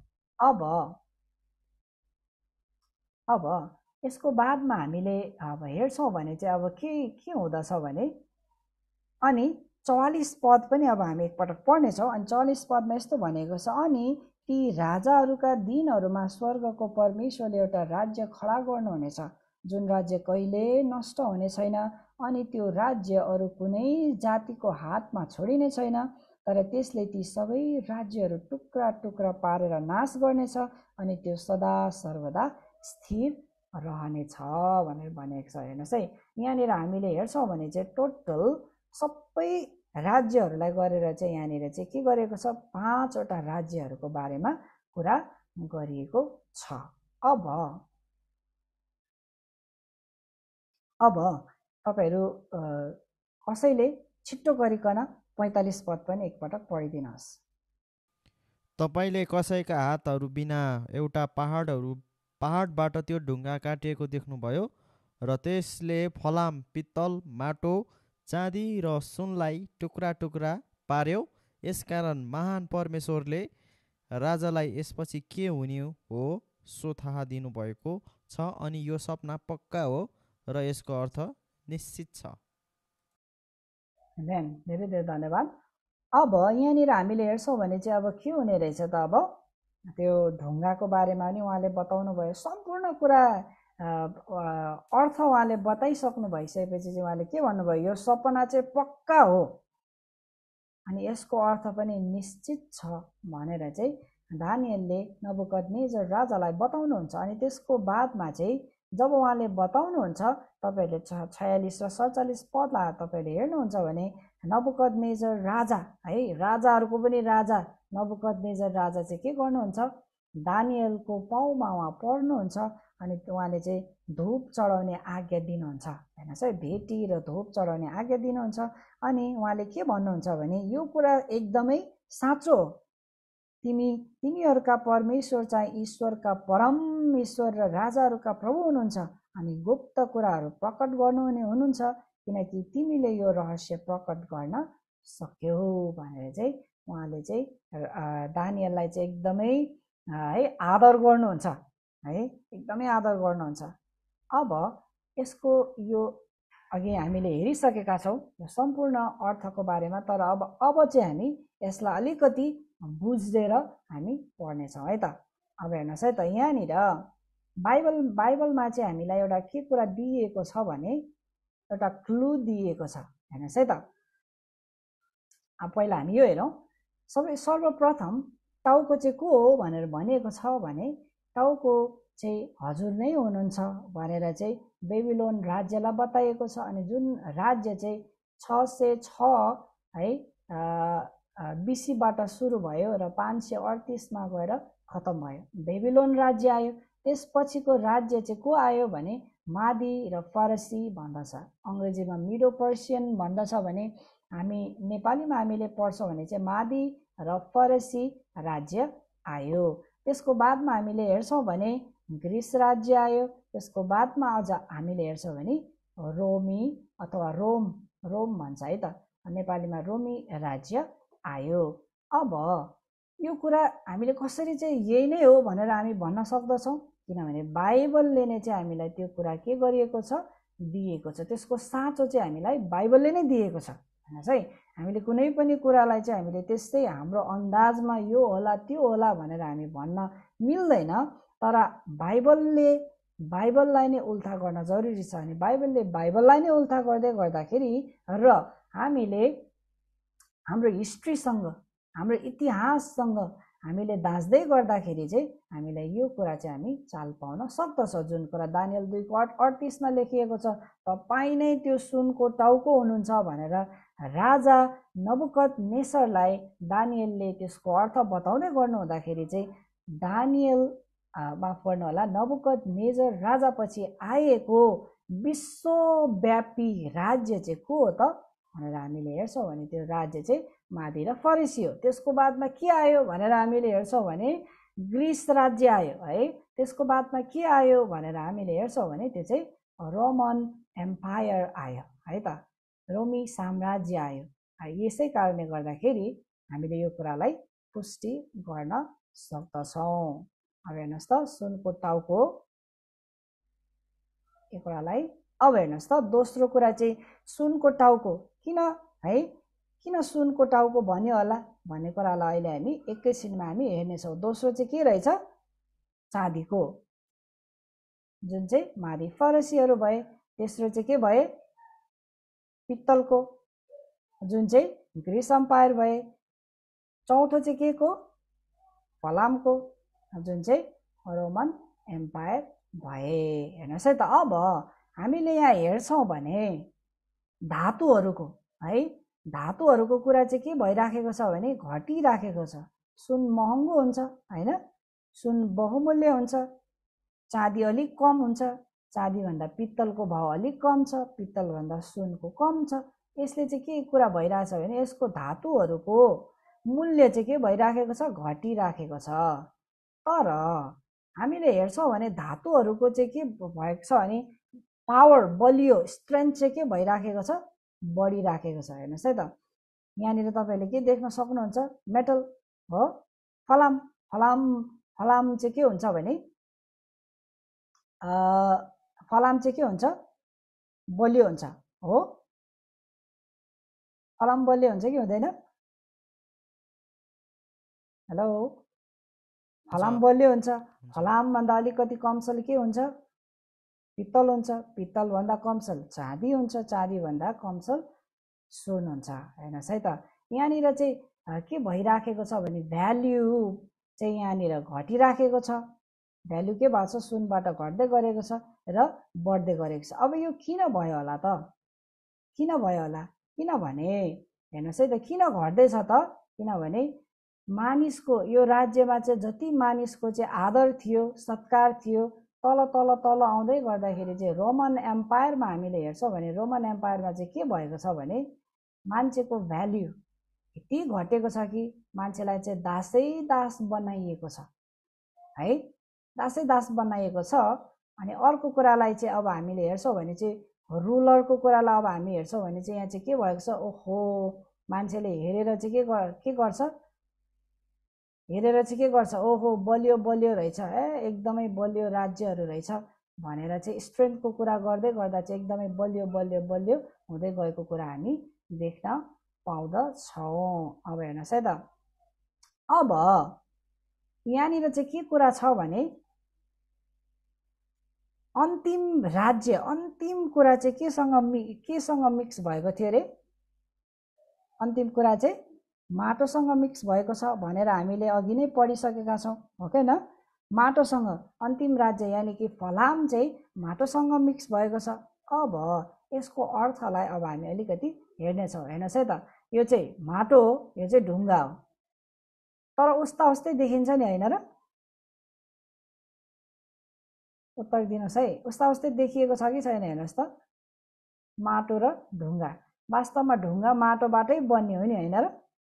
अब यसको बादमा हामीले अब हेर्छौँ भने चाहिँ अब के हुँदछ भने, अनि 44 पद पनि अब हामी एकपटक पढ्नेछौँ। अनि 44 पदमा यस्तो भनेको छ, अनि ती राजाहरूका दिनहरूमा स्वर्गको परमेश्वरले एउटा राज्य खडा गर्नुहुनेछ, जुन राज्य कहिले नष्ट हुने छैन, अनि त्यो राज्य अरू कुनै जातिको हातमा छोडिने छैन। तर त्यसले ती सबै राज्यहरू टुक्रा टुक्रा पारेर नाश गर्नेछ, अनि त्यो सदा सर्वदा स्थिर रहनेछ भनेर भनेको छ। हेर्नुहोस् है, यहाँनिर हामीले हेर्छौँ भने चाहिँ टोटल सबै राज्यहरूलाई गरेर चाहिँ यहाँनिर चाहिँ के गरेको छ, 5वटा राज्यहरूको बारेमा कुरा गरिएको छ। अब तपाईहरू कसैले छिट्टो गरिकन 45 पद पनि एकपटक पढिदिनुहोस्। तपाईँले कसैका हातहरू बिना एउटा पहाडबाट त्यो ढुङ्गा काटिएको देख्नुभयो, र त्यसले फलाम, पित्तल, माटो, चाँदी र सुनलाई टुक्रा टुक्रा पार्यो। यसकारण महान परमेश्वरले राजालाई यसपछि के हुने हो सो थाहा दिनुभएको छ, अनि यो सपना पक्का हो र यसको अर्थ निश्चित छ। धेरै धेरै धन्यवाद। अब यहाँनिर हामीले हेर्छौँ भने चाहिँ अब के हुने रहेछ त, अब त्यो ढुङ्गाको बारेमा पनि उहाँले बताउनु भयो। सम्पूर्ण कुरा अर्थ उहाँले बताइसक्नु भइसकेपछि चाहिँ उहाँले के भन्नुभयो, यो सपना चाहिँ पक्का हो अनि यसको अर्थ पनि निश्चित छ भनेर चाहिँ दानिएलले नबुकदनेजर राजालाई बताउनुहुन्छ। अनि त्यसको बादमा चाहिँ जब उहाँले बताउनुहुन्छ, तपाईँहरूले 46 र 47 पदलाई तपाईँहरूले हेर्नुहुन्छ भने नबुकदनेजर राजा है, राजाहरूको पनि राजा नबुकदनेजर राजा चाहिँ के गर्नुहुन्छ, दानिएलको पाउमा उहाँ पर्नुहुन्छ, अनि उहाँले चाहिँ धूप चढाउने आज्ञा दिनुहुन्छ। हेर्नुहोस् है, भेटी र धूप चढाउने आज्ञा दिनुहुन्छ। अनि उहाँले के भन्नुहुन्छ भने यो कुरा एकदमै साँचो हो, तिमीहरूका परमेश्वर चाहिँ ईश्वरका परमेश्वर र राजाहरूका प्रभु हुनुहुन्छ, अनि गुप्त कुराहरू प्रकट गर्नुहुने हुनुहुन्छ, किनकि तिमीले यो रहस्य प्रकट गर्न सक्यौ भनेर चाहिँ उहाँले चाहिँ दानिएललाई चाहिँ एकदमै है आदर गर्नुहुन्छ है, एकदमै आदर गर्नुहुन्छ। अब यसको यो अघि हामीले हेरिसकेका छौँ यो सम्पूर्ण अर्थको बारेमा, तर अब चाहिँ हामी यसलाई अलिकति बुझेर हामी पढ्नेछौँ है त। अब हेर्नुहोस् है त, यहाँनिर बाइबलमा चाहिँ हामीलाई एउटा के कुरा दिएको छ भने एउटा क्लु दिएको छ। हेर्नुहोस् है त, अब पहिला हामी यो हेरौँ। सर्वप्रथम टाउको चाहिँ को हो भनेर भनिएको छ भने टाउको चाहिँ हजुर नै हुनुहुन्छ भनेर चाहिँ बेबिलोन राज्यलाई बताइएको छ। अनि जुन राज्य चाहिँ 606 है बीसीबाट सुरु भयो र 538मा गएर खतम भयो, बेबिलोन राज्य आयो। त्यसपछिको राज्य चाहिँ को आयो भने मादी र फारसी भन्दछ, अङ्ग्रेजीमा मिडो पर्सियन भन्दछ भने हामी नेपालीमा हामीले पढ्छौँ भने चाहिँ मादी र फारसी राज्य आयो। त्यसको बादमा हामीले हेर्छौँ भने ग्रिस राज्य आयो। त्यसको बादमा अझ हामीले हेर्छौँ भने रोमी अथवा रोम भन्छ है त, नेपालीमा रोमी राज्य आयो। अब यो कुरा हामीले कसरी चाहिँ यही नै हो भनेर हामी भन्न सक्दछौँ, किनभने बाइबलले नै चाहिँ हामीलाई त्यो कुरा के गरिएको छ, दिएको छ। त्यसको साँचो चाहिँ हामीलाई बाइबलले नै दिएको छ। हेर्नुहोस् है, हामीले कुनै पनि कुरालाई चाहिँ हामीले त्यस्तै हाम्रो अन्दाजमा यो होला त्यो होला भनेर हामी भन्न मिल्दैन। तर बाइबललाई नै उल्था गर्न जरुरी छ। अनि बाइबललाई नै उल्था गर्दै गर्दाखेरि र हामीले हाम्रो हिस्ट्रीसँग हाम्रो इतिहाससँग हामीले दाँच्दै गर्दाखेरि चाहिँ हामीलाई यो कुरा चाहिँ हामी चाल पाउन सक्दछौँ। जुन कुरा दानिएल 2:38मा लेखिएको छ, तपाईँ नै त्यो सुनको टाउको हुनुहुन्छ भनेर राजा नबुकदनेस्सरलाई दानिएलले त्यसको अर्थ बताउँदै गर्नुहुँदाखेरि चाहिँ दानिएल माफ गर्नु होला, नबुकदनेस्सर राजापछि आएको विश्वव्यापी राज्य चाहिँ को हो त भनेर हामीले हेर्छौँ भने त्यो राज्य चाहिँ मादी र फरिसी हो। त्यसको बादमा के आयो भनेर हामीले हेर्छौँ भने ग्रिस राज्य आयो है। त्यसको बादमा के आयो भनेर हामीले हेर्छौँ भने त्यो चाहिँ रोमन एम्पायर आयो है त, रोमी साम्राज्य आयो। यसै कारणले गर्दाखेरि हामीले यो कुरालाई पुष्टि गर्न सक्दछौँ। अब हेर्नुहोस् त, सुनको टाउको यो कुरालाई अब हेर्नुहोस् त, दोस्रो कुरा चाहिँ सुनको टाउको किन है, किन सुनको टाउको भन्यो होला भन्ने कुरालाई अहिले हामी एकैछिनमा हामी हेर्नेछौँ। दोस्रो चाहिँ के रहेछ? चाँदीको, जुन चाहिँ मादी फरसीहरू भए। तेस्रो चाहिँ के भए? पित्तलको, जुन चाहिँ ग्रिस अम्पायर भए। चौथो चाहिँ के को? फलामको, जुन चाहिँ रोमन एम्पायर भए। हेर्नुहोस् है त, अब हामीले यहाँ हेर्छौँ भने धातुहरूको है, धातुहरूको कुरा चाहिँ के भइराखेको छ भने घटिराखेको छ। सुन महँगो हुन्छ हैन, सुन बहुमूल्य हुन्छ, चाँदी अलिक कम हुन्छ, चाँदीभन्दा पित्तलको भाउ अलिक कम छ, पित्तलभन्दा सुनको कम छ। यसले चाहिँ के कुरा भइरहेछ भने यसको धातुहरूको मूल्य चाहिँ के भइराखेको छ? घटिराखेको छ। तर हामीले हेर्छौँ भने धातुहरूको चाहिँ के भएको छ भने पावर, बलियो, स्ट्रेन्थ चाहिँ के भइराखेको छ? बढिराखेको छ। हेर्नुहोस् है त, यहाँनिर तपाईँले के देख्न सक्नुहुन्छ? मेटल हो, फलाम। फलाम चाहिँ के हुन्छ भने फलाम चाहिँ के हुन्छ? बलियो हुन्छ हो। फलाम बलियो हुन्छ कि हुँदैन? हेलो, फलाम बलियो हुन्छ। फलामभन्दा अलिकति कमसल के हुन्छ? पित्तल हुन्छ। पित्तलभन्दा कमसल चाँदी हुन्छ। चाँदीभन्दा कमसल सुन हुन्छ। हेर्नुहोस् है त, यहाँनिर चाहिँ के भइराखेको छ भने भ्याल्यु चाहिँ यहाँनिर घटिराखेको छ। भ्याल्यु के भएको छ? सुनबाट घट्दै गरेको छ र बढ्दै गरेको छ। अब यो किन भयो होला त? किन भयो होला? किनभने हेर्नुहोस् है त, किन घट्दैछ त? किनभने मानिसको यो राज्यमा चाहिँ जति मानिसको चाहिँ आदर थियो, सत्कार थियो, तल तल तल आउँदै गर्दाखेरि चाहिँ रोमन एम्पायरमा हामीले हेर्छौँ भने रोमन एम्पायरमा चाहिँ के भएको छ भने मान्छेको भ्याल्यु यति घटेको छ कि मान्छेलाई चाहिँ दासै दास बनाइएको छ है, दासै दास बनाइएको छ। अनि अर्को कुरालाई चाहिँ अब हामीले हेर्छौँ भने चाहिँ रुलरको कुरालाई अब हामी हेर्छौँ भने चाहिँ यहाँ चाहिँ के भएको छ? ओहो, मान्छेले हेरेर चाहिँ के गर्छ? हेरेर चाहिँ के गर्छ? ओहो, बलियो बलियो रहेछ, एकदमै बलियो राज्यहरू रहेछ भनेर चाहिँ स्ट्रेन्थको कुरा गर्दै गर्दा चाहिँ एकदमै बलियो बलियो बलियो हुँदै गएको कुरा हामी देख्न पाउँदछौँ। अब हेर्नुहोस् है त, अब यहाँनिर चाहिँ के कुरा छ भने अन्तिम राज्य, अन्तिम कुरा चाहिँ केसँग मिक्स भएको थियो अरे? अन्तिम कुरा चाहिँ माटोसँग मिक्स भएको छ भनेर हामीले अघि नै पढिसकेका छौँ, हो कि न? माटोसँग अन्तिम राज्य यानि कि फलाम चाहिँ माटोसँग मिक्स भएको छ। अब यसको अर्थलाई अब हामी अलिकति हेर्नेछौँ। हेर्नुहोस् है त, यो चाहिँ माटो हो, यो चाहिँ ढुङ्गा हो, तर उस्ता उस्तै देखिन्छ नि, होइन र? उत्तर दिनुहोस् है, उस्ता उस्तै देखिएको छ कि छैन? हेर्नुहोस् त, माटो र ढुङ्गा। वास्तवमा ढुङ्गा माटोबाटै बन्ने हो नि, होइन र?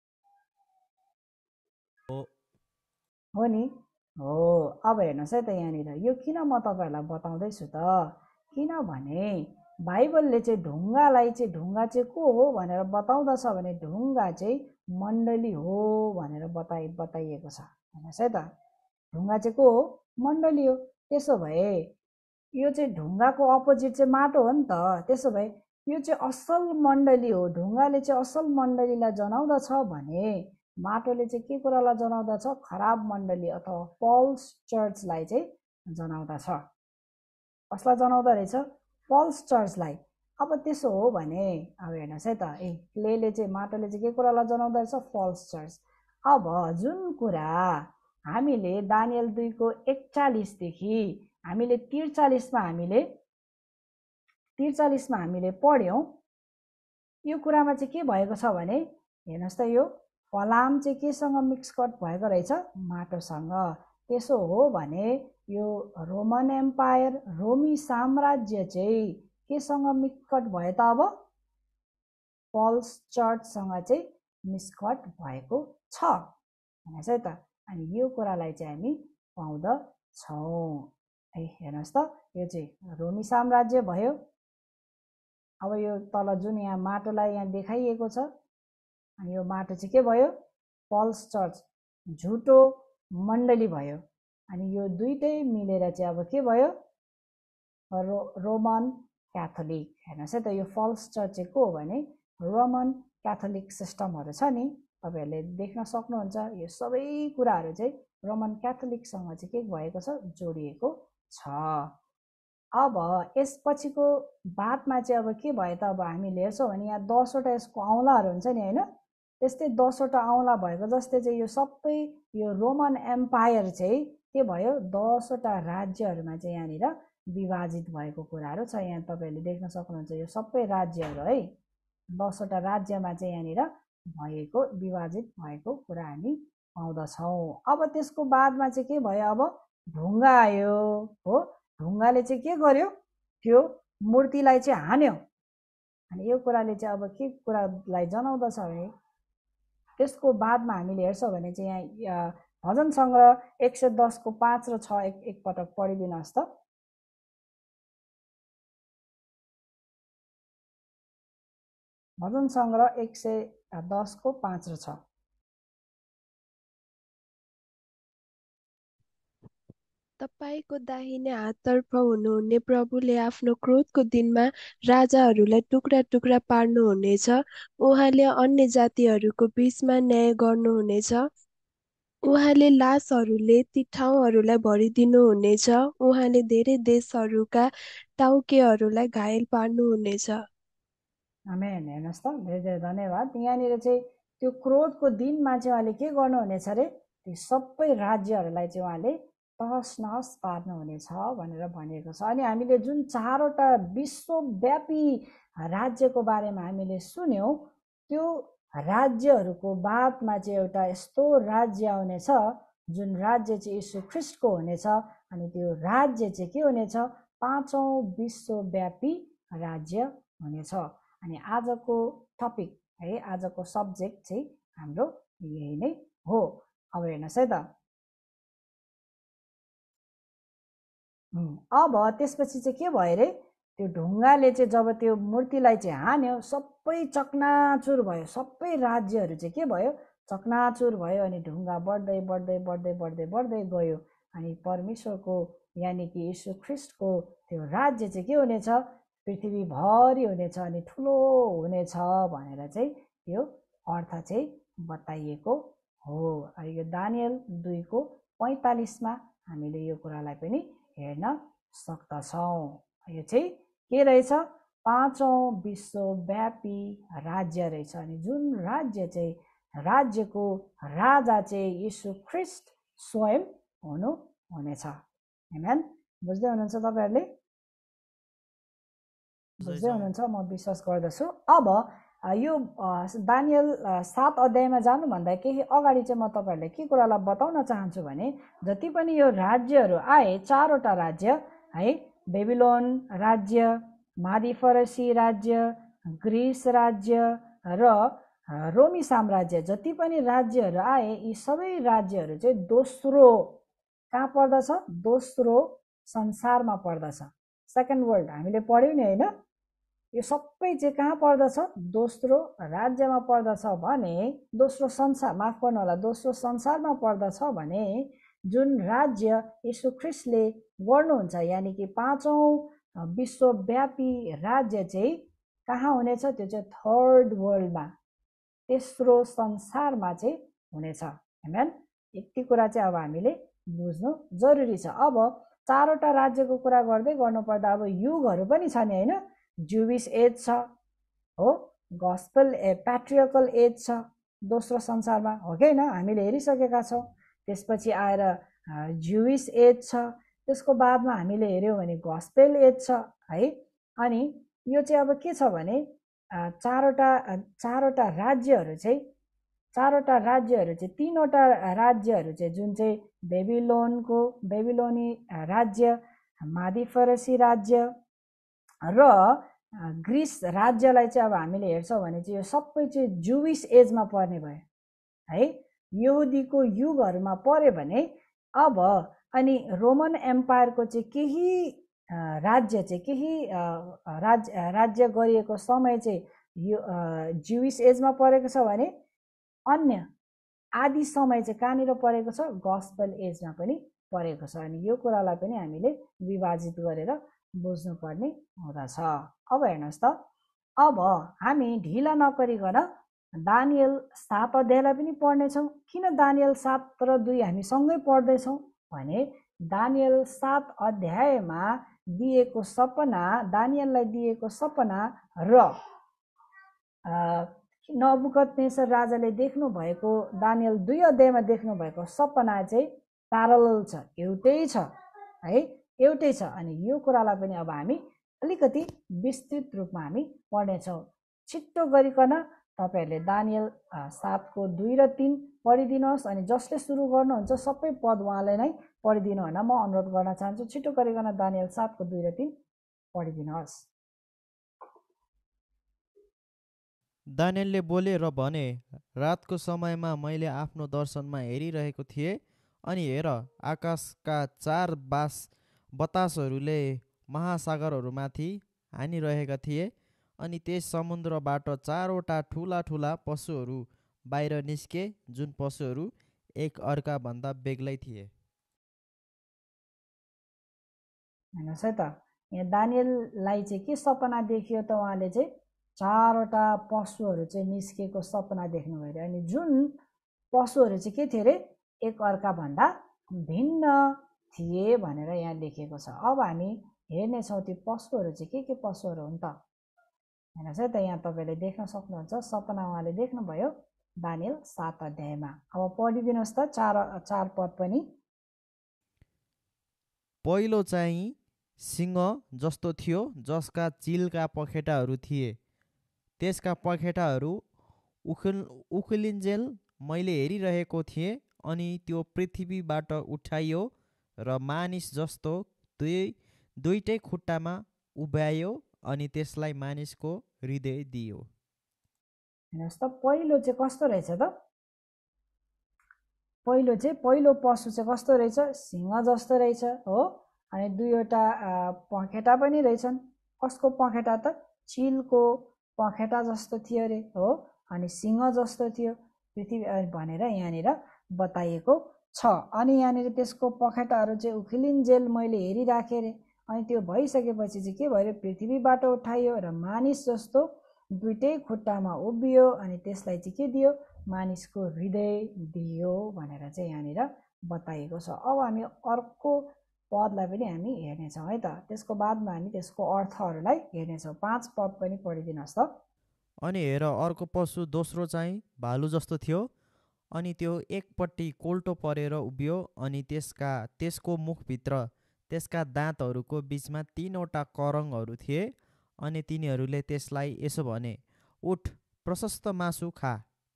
हो नि, हो। अब हेर्नुहोस् है त, यहाँनिर यो किन म तपाईँहरूलाई बताउँदैछु त? किनभने बाइबलले चाहिँ ढुङ्गालाई चाहिँ ढुङ्गा चाहिँ को हो भनेर बताउँदछ भने ढुङ्गा चाहिँ मण्डली हो भनेर बताइएको छ। हेर्नुहोस् है त, ढुङ्गा चाहिँ को हो? मण्डली हो। त्यसो भए यो चाहिँ ढुङ्गाको अपोजिट चाहिँ माटो हो नि त। त्यसो भए यो चाहिँ असल मण्डली हो। ढुङ्गाले चाहिँ असल मण्डलीलाई जनाउँदछ भने माटोले चाहिँ के कुरालाई जनाउँदछ? खराब मण्डली अथवा फल्स चर्चलाई चाहिँ जनाउँदछ। कसलाई जनाउँदो रहेछ? फल्स चर्चलाई। अब त्यसो हो भने अब हेर्नुहोस् है त, क्लेले चाहिँ माटोले चाहिँ के कुरालाई जनाउँदो रहेछ? False church. अब जुन कुरा हामीले दानियल 2 को 41 देखि हामीले 43 मा हामीले पढ्यौँ, यो कुरामा चाहिँ के भएको छ भने हेर्नुहोस् त, यो फलाम चाहिँ केसँग मिक्स कट भएको रहेछ? माटोसँग। त्यसो हो भने यो रोमन एम्पायर, रोमी साम्राज्य चाहिँ केसँग मिक्सकट भयो त? अब फल्स चर्चसँग चाहिँ मिक्सकट भएको छ। हेर्नुहोस् है त, अनि यो कुरालाई चाहिँ हामी पाउँदछौँ। हेर्नुहोस् त, यो चाहिँ रोमी साम्राज्य भयो। अब यो तल जुन यहाँ माटोलाई यहाँ देखाइएको छ, अनि यो माटो चाहिँ के भयो? फल्स चर्च, झुटो मण्डली भयो। अनि यो दुईटै मिलेर चाहिँ अब के भयो? Roman Catholic. हेर्नुहोस् है त, यो फल्स चर्च चाहिँ को हो भने रोमन क्याथोलिक सिस्टमहरू छ नि, तपाईहरूले देख्न सक्नुहुन्छ यो सबै कुराहरू चाहिँ रोमन क्याथोलिकसँग चाहिँ के भएको छ, जोडिएको छ। अब यसपछिको बादमा चाहिँ अब के भयो त, अब हामीले हेर्छौँ भने यहाँ 10वटा यसको औँलाहरू हुन्छ नि होइन, त्यस्तै 10वटा औँला भएको जस्तै चाहिँ यो सबै यो रोमन एम्पायर चाहिँ के भयो, 10वटा राज्यहरूमा चाहिँ यहाँनिर विभाजित भएको कुराहरू छ। यहाँ तपाईँहरूले देख्न सक्नुहुन्छ यो सबै राज्यहरू है, 10वटा राज्यमा चाहिँ यहाँनिर भएको विभाजित भएको कुरा हामी पाउँदछौँ। अब त्यसको बादमा चाहिँ के भयो, अब ढुङ्गा आयो हो, ढुङ्गाले चाहिँ के गर्यो, त्यो मूर्तिलाई चाहिँ हान्यो। अनि यो कुराले चाहिँ अब के कुरालाई जनाउँदछ भने त्यसको बादमा हामीले हेर्छौँ भने चाहिँ यहाँ भजन सङ्ग्रह 110 को 5 र 6 एकपटक पढिदिनुहोस् त। भजन सङ्ग्रह 110 को 5 र 6। तपाईको दाहिने हाततर्फ हुनुहुने प्रभुले आफ्नो क्रोधको दिनमा राजाहरूलाई टुक्रा टुक्रा पार्नुहुनेछ। उहाँले अन्य जातिहरूको बीचमा न्याय गर्नुहुनेछ। उहाँले लासहरूले ती ठाउँहरूलाई भरिदिनुहुनेछ। उहाँले धेरै देशहरूका टाउकेहरूलाई घायल पार्नुहुनेछ। आमेन। हेर्नुहोस् त, धेरै धेरै धन्यवाद। यहाँनिर चाहिँ त्यो क्रोधको दिनमा चाहिँ उहाँले के गर्नुहुनेछ अरे, ती सबै राज्यहरूलाई चाहिँ उहाँले तहस नहस पार्नुहुनेछ भनेर भनिएको छ। अनि हामीले जुन 4वटा विश्वव्यापी राज्यको बारेमा हामीले सुन्यौँ, त्यो राज्यहरूको बादमा चाहिँ एउटा यस्तो राज्य आउनेछ जुन राज्य चाहिँ यीशु ख्रीष्टको हुनेछ। अनि त्यो राज्य चाहिँ के हुनेछ, 5औं विश्वव्यापी राज्य हुनेछ। अनि आजको टपिक है, आजको सब्जेक्ट चाहिँ हाम्रो यही नै हो। अब हेर्नुहोस् है त, अब त्यसपछि चाहिँ के भयो रे, त्यो ढुङ्गाले चाहिँ जब त्यो मूर्तिलाई चाहिँ हान्यो, सबै चकनाचुर भयो, सबै राज्यहरू चाहिँ के भयो, चकनाचुर भयो। अनि ढुङ्गा बढ्दै बढ्दै बढ्दै बढ्दै बढ्दै गयो। अनि परमेश्वरको यानि कि यीशु ख्रीष्टको त्यो राज्य चाहिँ के हुनेछ, पृथ्वीभरि हुनेछ अनि ठुलो हुनेछ भनेर चाहिँ यो अर्थ चाहिँ बताइएको हो। यो दानियल 2 को 45 मा हामीले यो कुरालाई पनि हेर्न सक्दछौँ। यो चाहिँ के रहेछ, 5औं विश्वव्यापी राज्य रहेछ। अनि जुन राज्य चाहिँ राज्यको राजा चाहिँ यीशु ख्रीष्ट स्वयं हुनेछ। आमेन। बुझ्दै हुनुहुन्छ तपाईँहरूले? बुझ्दै हुनुहुन्छ, म विश्वास गर्दछु। अब यो दानियल 7 अध्यायमा जानुभन्दा केही अगाडि चाहिँ म तपाईँहरूलाई के कुरालाई बताउन चाहन्छु भने, जति पनि यो राज्यहरू आए, 4वटा राज्य है, बेबिलोन राज्य, मादी फरसी राज्य, ग्रिस राज्य र रोमी साम्राज्य, जति पनि राज्यहरू आए, यी सबै राज्यहरू चाहिँ दोस्रो कहाँ पर्दछ, दोस्रो संसारमा पर्दछ। सेकेन्ड वर्ल्ड हामीले पढ्यौँ नि होइन, यो सबै चाहिँ कहाँ पर्दछ, दोस्रो राज्यमा पर्दछ भने, दोस्रो संसार, माफ गर्नु होला, दोस्रो संसारमा पर्दछ भने जुन राज्य यीशु ख्रीष्टले गर्नुहुन्छ, यानि कि 5औं विश्वव्यापी राज्य चाहिँ कहाँ हुनेछ, त्यो चाहिँ थर्ड वर्ल्डमा, तेस्रो संसारमा चाहिँ हुनेछ। आमेन। यति कुरा चाहिँ अब हामीले बुझ्नु जरुरी छ। अब 4वटा राज्यको कुरा गर्दै गर्नुपर्दा अब युगहरू पनि छ नि होइन, जुविस एज छ हो, गस्पल प्याट्रियकल एज छ दोस्रो संसारमा, हो कि होइन, हामीले हेरिसकेका छौँ। त्यसपछि आएर जुविस एज छ, त्यसको बादमा हामीले हेऱ्यौँ भने गस्पेल एज छ है। अनि यो चाहिँ अब के छ भने चारवटा राज्यहरू चाहिँ 3वटा राज्यहरू चाहिँ जुन चाहिँ बेबिलोनी राज्य, मादी फरसी राज्य र ग्रिस राज्यलाई चाहिँ अब हामीले हेर्छौँ भने चाहिँ यो सबै चाहिँ जुविस एजमा पर्ने भयो है, यहुदीको युगहरूमा पर्यो भने। अब अनि रोमन एम्पायरको चाहिँ केही राज्य चाहिँ राज्य गरिएको समय चाहिँ यो जुविस एजमा परेको छ भने अन्य आदि समय चाहिँ कहाँनिर परेको छ, गस्पल एजमा पनि परेको छ। अनि यो कुरालाई पनि हामीले विभाजित गरेर बुझ्नुपर्ने हुँदछ। अब हेर्नुहोस् त, अब हामी ढिला नगरिकन दानियल 7 अध्यायलाई पनि पढ्नेछौँ। किन दानियल 7 र 2 हामी सँगै पढ्दैछौँ भने दानियल 7 अध्यायमा दिएको सपना, दानियललाई दिएको सपना र नबुकदनेस्सर राजाले देख्नु भएको दानियल 2 अध्यायमा देख्नु भएको सपना चाहिँ प्यारलल छ, एउटै छ है, एउटै छ। अनि यो कुरालाई पनि अब हामी अलिकति विस्तृत रूपमा हामी पढ्नेछौँ। छिट्टो गरिकन तपाईहरुले दानियल 7 को 2 र 3 पढिदिनुहोस्। अनि जसले सुरु गर्नुहुन्छ सबै पद उहाँले नै पढिदिनु भन्न म अनुरोध गर्न चाहन्छु। छिटो गरिकन दानियल 7 को 2 र 3 पढिदिनुहोस्। दानियलले बोले र भने, रातको समयमा मैले आफ्नो दर्शनमा हेरिरहेको थिएँ, अनि हेर, आकाशका 4 बतासहरूले महासागरहरूमाथि हानिरहेका थिए, अनि त्यस समुद्रबाट 4 वटा ठुला ठुला पशुहरू बाहिर निस्के, जुन पशुहरू एक अर्का भन्दा बेग्लै थिए। हेर्नुहोस् है त, यहाँ दानियललाई चाहिँ के सपना देखियो त, उहाँले चाहिँ 4 वटा पशुहरू चाहिँ निस्केको सपना देख्नु भयो। अनि जुन पशुहरू चाहिँ के थिए रे, एक अर्का भन्दा भिन्न थिए भनेर यहाँ लेखिएको छ। अब हामी हेर्नेछौँ ती पशुहरू चाहिँ के पशुहरू हुन् त। हेर्नुहोस् है त, यहाँ तपाईँले देख्न सक्नुहुन्छ सपना उहाँले देख्नुभयो दानियल 7 अध्यायमा। अब पढिदिनुहोस् त 4 पद पनि। पहिलो चाहिँ सिंह जस्तो थियो, जसका चिलका पखेटाहरू थिए। त्यसका पखेटाहरू उखलिन्जेल मैले हेरिरहेको थिएँ, अनि त्यो पृथ्वीबाट उठाइयो र मानिस जस्तो दुईटै खुट्टामा उभ्यायो, अनि त्यसलाई मानिसको हृदय दियो। हेर्नुहोस् त, पहिलो चाहिँ कस्तो रहेछ त, पहिलो पशु चाहिँ कस्तो रहेछ, सिंह जस्तो रहेछ हो। अनि 2वटा पखेटा पनि रहेछन्। कसको पखेटा त, चिलको पखेटा जस्तो थियो अरे हो। अनि सिंह जस्तो थियो पृथ्वी भनेर यहाँनिर बताइएको छ। अनि यहाँनिर त्यसको पखेटाहरू चाहिँ उखिलिन्जेल मैले हेरिराखेँ रे। अनि त्यो भइसकेपछि चाहिँ के भयो, पृथ्वीबाट उठाइयो र मानिस जस्तो दुईटै खुट्टामा उभियो, अनि त्यसलाई चाहिँ के दियो, मानिसको हृदय दियो भनेर चाहिँ यहाँनिर बताइएको छ। अब हामी अर्को पदलाई पनि हामी हेर्नेछौँ है त। त्यसको बादमा हामी त्यसको अर्थहरूलाई हेर्नेछौँ। 5 पद पनि पढिदिनुहोस् त। अनि हेर, अर्को पशु दोस्रो चाहिँ भालु जस्तो थियो, अनि त्यो एकपट्टि कोल्टो परेर उभियो, अनि त्यसको मुखभित्र त्यसका दाँतहरूको बिचमा 3वटा करङहरू थिए, अनि तिनीहरूले त्यसलाई यसो भने, उठ, प्रशस्त मासु खा।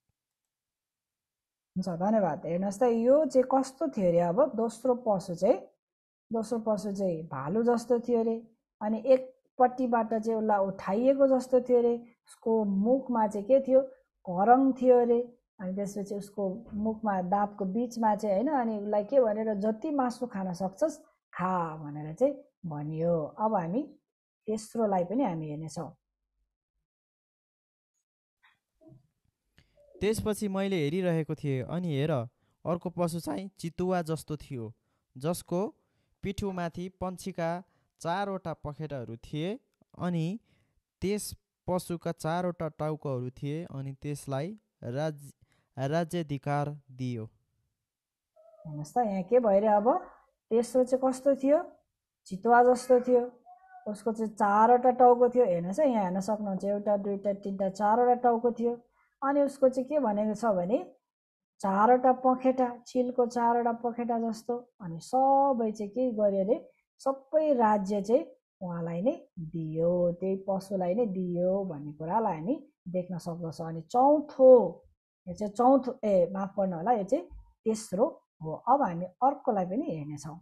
हुन्छ, धन्यवाद। हेर्नुहोस् त, यो चाहिँ कस्तो थियो अरे। अब दोस्रो पशु चाहिँ भालु जस्तो थियो अरे। अनि एकपट्टिबाट चाहिँ उसलाई उठाइएको जस्तो थियो अरे। उसको मुखमा चाहिँ के थियो, करङ थियो अरे। अनि त्यसपछि उसको मुखमा दाँतको बिचमा चाहिँ होइन, अनि उसलाई के भनेर, जति मासु खान सक्छस् खा भनेर चाहिँ भनियो। अब हामी तेस्रोलाई पनि हामी हेर्नेछौँ। त्यसपछि मैले हेरिरहेको थिएँ, अनि हेर, अर्को पशु चाहिँ चितुवा जस्तो थियो, जसको पिठुमाथि पन्छीका 4 वटा पखेटाहरू थिए, अनि त्यस पशुका 4 वटा टाउकोहरू थिए, अनि त्यसलाई राज्याधिकार दियो। हेर्नुहोस् त, यहाँ के भयो अरे। अब तेस्रो चाहिँ कस्तो थियो, चितुवा जस्तो थियो। उसको चाहिँ 4 वटा टाउको थियो। हेर्नुहोस् है, यहाँ हेर्न सक्नुहुन्छ, 1 2 3 4 वटा टाउको थियो। अनि उसको चाहिँ के भनेको छ भने 4 वटा पखेटा, चिलको 4 वटा पखेटा जस्तो। अनि सबै चाहिँ के गर्यो अरे, सबै राज्य चाहिँ उहाँलाई नै दियो, त्यही पशुलाई नै दियो भन्ने कुरालाई हामी देख्न सक्दछौँ। अनि यो चाहिँ माफ गर्नु होला, यो चाहिँ तेस्रो हो। अब हामी अर्कोलाई पनि हेर्नेछौँ।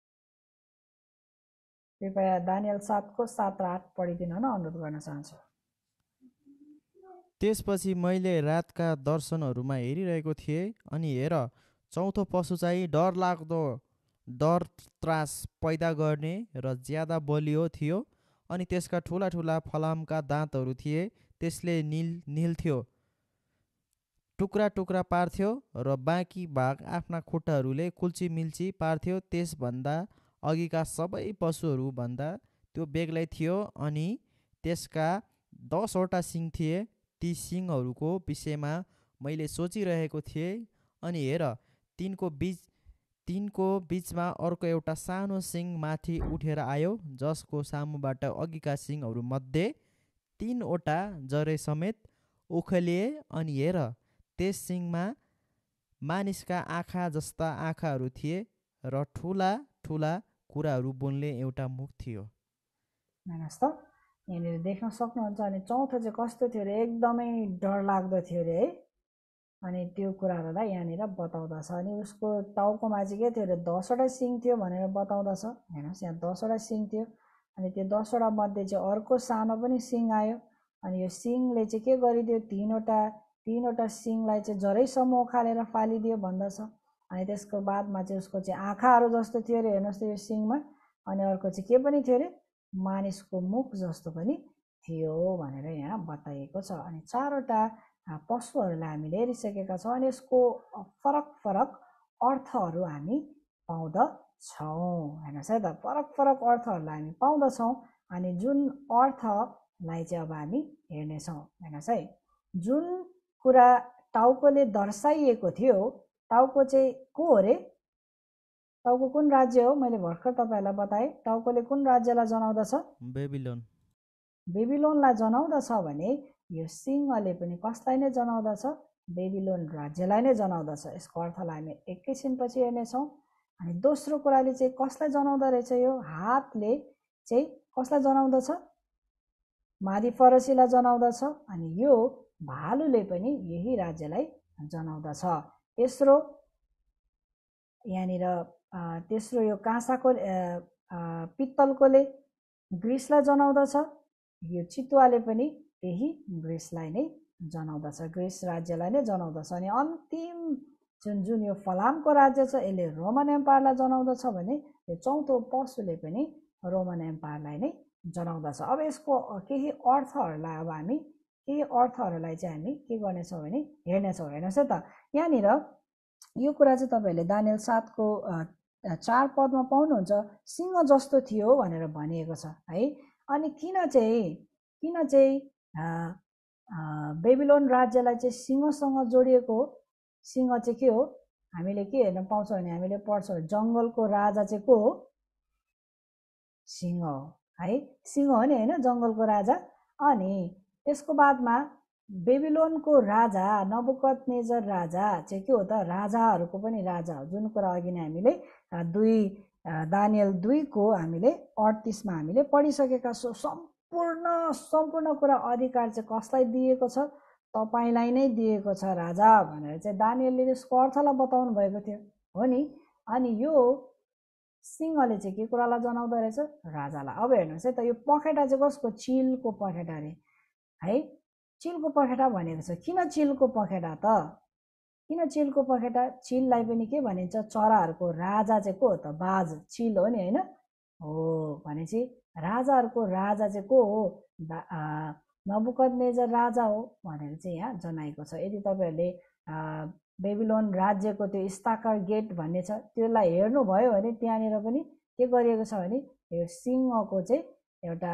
कृपया दानियल 7 को 7 र 8 पढिदिनु हुन अनुरोध गर्न चाहन्छु। त्यसपछि मैले रातका दर्शनहरूमा हेरिरहेको थिएँ, अनि हेर, चौथो पशु चाहिँ डरलाग्दो डर त्रास पैदा गर्ने र ज्यादा बलियो थियो, अनि त्यसका ठुला ठुला फलामका दाँतहरू थिए। त्यसले निल्थ्यो, टुक्रा टुक्रा पार्थ्यो, र बाँकी भाग आफ्ना खुट्टाहरूले कुल्ची पार्थ्यो। त्यसभन्दा अघिका सबै पशुहरू भन्दा त्यो बेग्लै थियो, अनि त्यसका 10वटा सिङ थिए। ती सिङहरूको विषयमा मैले सोचिरहेको थिएँ, अनि हेर, तिनको बिचमा अर्को एउटा सानो सिङ माथि उठेर आयो, जसको सामुबाट अघिका सिङहरूमध्ये 3वटा जरे समेत उखेलिए। अनि हेर, त्यस सिङमा मानिसका आँखा जस्ता आँखाहरू थिए र ठुला ठुला कुराहरू बोल्ने एउटा मुख थियो। हेर्नुहोस् त, यहाँनिर देख्न सक्नुहुन्छ। अनि चौथो चाहिँ कस्तो थियो अरे, एकदमै डरलाग्दो थियो अरे है। अनि त्यो कुराहरूलाई यहाँनिर बताउँदछ। अनि उसको टाउकोमा चाहिँ के थियो अरे, 10वटा सिङ थियो भनेर बताउँदछ। हेर्नुहोस्, यहाँ 10वटा सिङ थियो। अनि त्यो 10वटा मध्ये चाहिँ अर्को सानो पनि सिङ आयो। अनि यो सिङले चाहिँ के गरिदियो, तीनवटा सिङलाई चाहिँ जरैसम्म उखालेर फालिदियो भन्दछ। अनि त्यसको बादमा चाहिँ उसको चाहिँ आँखाहरू जस्तो थियो अरे, हेर्नुहोस् त यो सिङमा। अनि अर्को चाहिँ के पनि थियो अरे, मानिसको मुख जस्तो पनि थियो भनेर यहाँ बताइएको छ। अनि 4वटा पशुहरूलाई हामीले हेरिसकेका छौँ। अनि यसको फरक फरक अर्थहरू हामी पाउँदछौँ। हेर्नुहोस् है त, फरक फरक अर्थहरूलाई हामी पाउँदछौँ। अनि जुन अर्थलाई चाहिँ अब हामी हेर्नेछौँ। हेर्नुहोस् है, जुन कुरा टाउकोले दर्शाइएको थियो, टाउको चाहिँ को हो रे? टाउको कुन राज्य हो? मैले भर्खर तपाईँहरूलाई बताएँ। टाउकोले कुन राज्यलाई जनाउँदछ? बेबिलोनलाई जनाउँदछ भने यो सिंहले पनि कसलाई नै जनाउँदछ? बेबिलोन राज्यलाई नै जनाउँदछ। यसको अर्थलाई हामी एकैछिनपछि हेर्नेछौँ। अनि दोस्रो कुराले चाहिँ कसलाई जनाउँदो रहेछ? यो हातले चाहिँ कसलाई जनाउँदछ? मादी फरसीलाई जनाउँदछ। अनि यो भालुले पनि यही राज्यलाई जनाउँदछ। तेस्रो यो काँसाको पित्तलकोले ग्रिसलाई जनाउँदछ। यो चितुवाले पनि त्यही ग्रिसलाई नै जनाउँदछ, ग्रिस राज्यलाई नै जनाउँदछ। अनि अन्तिम जुन यो फलामको राज्य छ, यसले रोमन एम्पायरलाई जनाउँदछ भने यो चौथो पशुले पनि रोमन एम्पायरलाई नै जनाउँदछ। अब यसको केही अर्थहरूलाई चाहिँ हामी के गर्नेछौँ भने हेर्नेछौँ। हेर्नुहोस् है त, यहाँनिर यो कुरा चाहिँ तपाईँहरूले दानियल 7को 4 पदमा पाउनुहुन्छ। सिंह जस्तो थियो भनेर भनिएको छ है। अनि किन चाहिँ बेबिलोन राज्यलाई चाहिँ सिंहसँग जोडिएको हो? सिंह चाहिँ के हो? हामीले के हेर्न पाउँछौँ भने हामीले पढ्छौँ, जङ्गलको राजा चाहिँ को हो? सिंह हो है। सिंह हो नि होइन, जङ्गलको राजा। अनि त्यसको बादमा बेबिलोनको राजा नबुकदनेजर राजा चाहिँ के हो त? राजाहरूको पनि राजा हो। जुन कुरा अघि नै हामीले दानियल 2को हामीले 38मा हामीले पढिसकेका छौँ। सम्पूर्ण कुरा अधिकार चाहिँ कसलाई दिएको छ? तपाईँलाई नै दिएको छ राजा भनेर चाहिँ दानियलले यसको अर्थलाई बताउनु भएको थियो हो नि। अनि यो सिंहले चाहिँ के कुरालाई जनाउँदो रहेछ? राजालाई। अब हेर्नुहोस् है त, यो पखेटा चाहिँ कसको? चिलको पखेटा अरे है। चिलको पखेटा भनेको छ। किन चिलको पखेटा त? किन चिलको पखेटा? चिललाई पनि के भनिन्छ? चराहरूको राजा चाहिँ को हो त? बाज, चिल हो नि होइन हो। भनेपछि राजाहरूको राजा चाहिँ को हो? नबुकदनेजर राजा हो भनेर चाहिँ यहाँ जनाएको छ। यदि तपाईँहरूले बेबिलोन राज्यको त्यो स्ताकर गेट भन्ने छ, त्यसलाई हेर्नुभयो भने त्यहाँनिर पनि के गरिएको छ भने यो सिंहको चाहिँ एउटा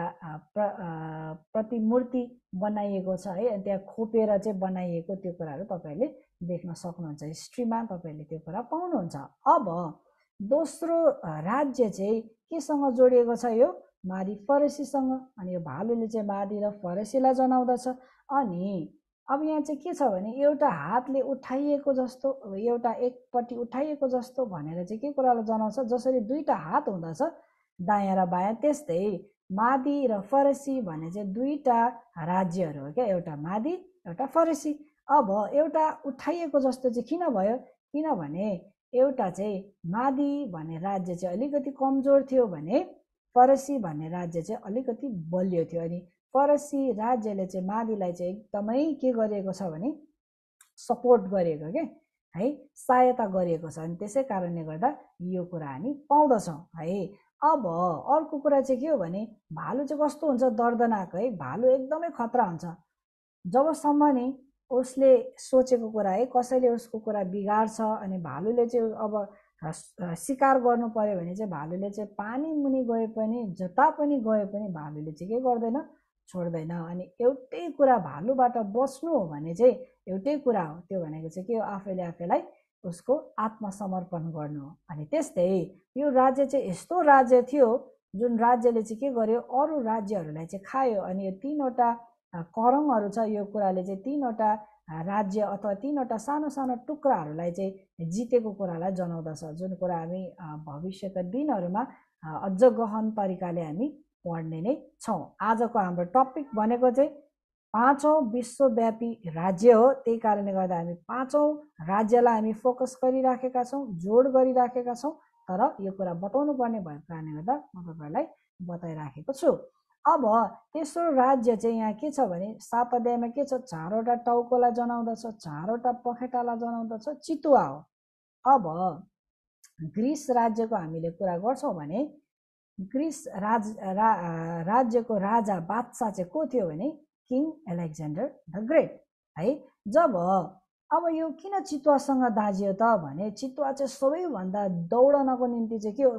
प्रतिमूर्ति बनाइएको छ है। त्यहाँ खोपेर चाहिँ बनाइएको त्यो कुराहरू तपाईँहरूले देख्न सक्नुहुन्छ। हिस्ट्रीमा तपाईँहरूले त्यो कुरा पाउनुहुन्छ। अब दोस्रो राज्य चाहिँ केसँग जोडिएको छ? यो मादी फरसीसँग। अनि यो भालुले चाहिँ मादी र फरसीलाई जनाउँदछ। अनि अब यहाँ चाहिँ के छ भने एउटा हातले उठाइएको जस्तो, एउटा एकपट्टि उठाइएको जस्तो भनेर चाहिँ के कुरालाई जनाउँछ? जसरी दुईटा हात हुँदछ दायाँ र बायाँ, त्यस्तै मादी र फरसी भन्ने चाहिँ दुईटा राज्यहरू हो क्या, एउटा मादी एउटा फरसी। अब एउटा उठाइएको जस्तो चाहिँ किन भयो? किनभने एउटा चाहिँ मादी भन्ने राज्य चाहिँ अलिकति कमजोर थियो भने फरसी भन्ने राज्य चाहिँ अलिकति बलियो थियो। अनि फरसी राज्यले चाहिँ मादीलाई चाहिँ एकदमै के गरिएको छ भने सपोर्ट गरेको के है, सहायता गरिएको छ। अनि त्यसै कारणले गर्दा यो कुरा हामी पाउँदछौँ है। अब अर्को कुरा चाहिँ के हो भने भालु चाहिँ कस्तो हुन्छ? दर्दनाक है। भालु एकदमै खतरा हुन्छ। जबसम्म नि उसले सोचेको कुरा है, कसैले उसको कुरा बिगार्छ अनि भालुले चाहिँ अब शिकार गर्नु पर्यो भने चाहिँ भालुले चाहिँ पानी मुनि गए पनि, जता पनि गए पनि भालुले चाहिँ के गर्दैन? छोड्दैन। अनि एउटै कुरा भालुबाट बस्नु हो भने चाहिँ एउटै कुरा हो, त्यो भनेको चाहिँ के हो, आफैले आफैलाई उसको आत्मसमर्पण गर्नु हो। अनि त्यस्तै यो राज्य चाहिँ यस्तो राज्य थियो जुन राज्यले चाहिँ के गर्यो, अरू राज्यहरूलाई चाहिँ खायो। अनि यो 3वटा करङहरू छ, यो कुराले चाहिँ 3वटा राज्य अथवा 3वटा सानो सानो टुक्राहरूलाई चाहिँ जितेको कुरालाई जनाउँदछ, जुन कुरा हामी भविष्यका दिनहरूमा अझ गहन तरिकाले हामी पढ्ने नै छौँ। आजको हाम्रो टपिक भनेको चाहिँ 5औं विश्वव्यापी राज्य हो। त्यही कारणले गर्दा हामी 5औं राज्यलाई हामी फोकस गरिराखेका छौँ, जोड गरिराखेका छौँ। तर यो कुरा बताउनु पर्ने भएको कारणले गर्दा म तपाईँहरूलाई बताइराखेको छु। अब तेस्रो राज्य चाहिँ यहाँ के छ भने 7 अध्यायमा के छ, 4वटा टाउकोलाई जनाउँदछ, 4वटा पखेटालाई जनाउँदछ, चितुवा हो। अब ग्रिस राज्यको हामीले कुरा गर्छौँ भने ग्रिस राज्यको राजा बादशाह चाहिँ को थियो भने किङ एलेक्जेन्डर द ग्रेट है। जब अब यो किन चितुवासँग दाजियो त भने चितुवा चाहिँ सबैभन्दा दौडनको निम्ति चाहिँ के हो,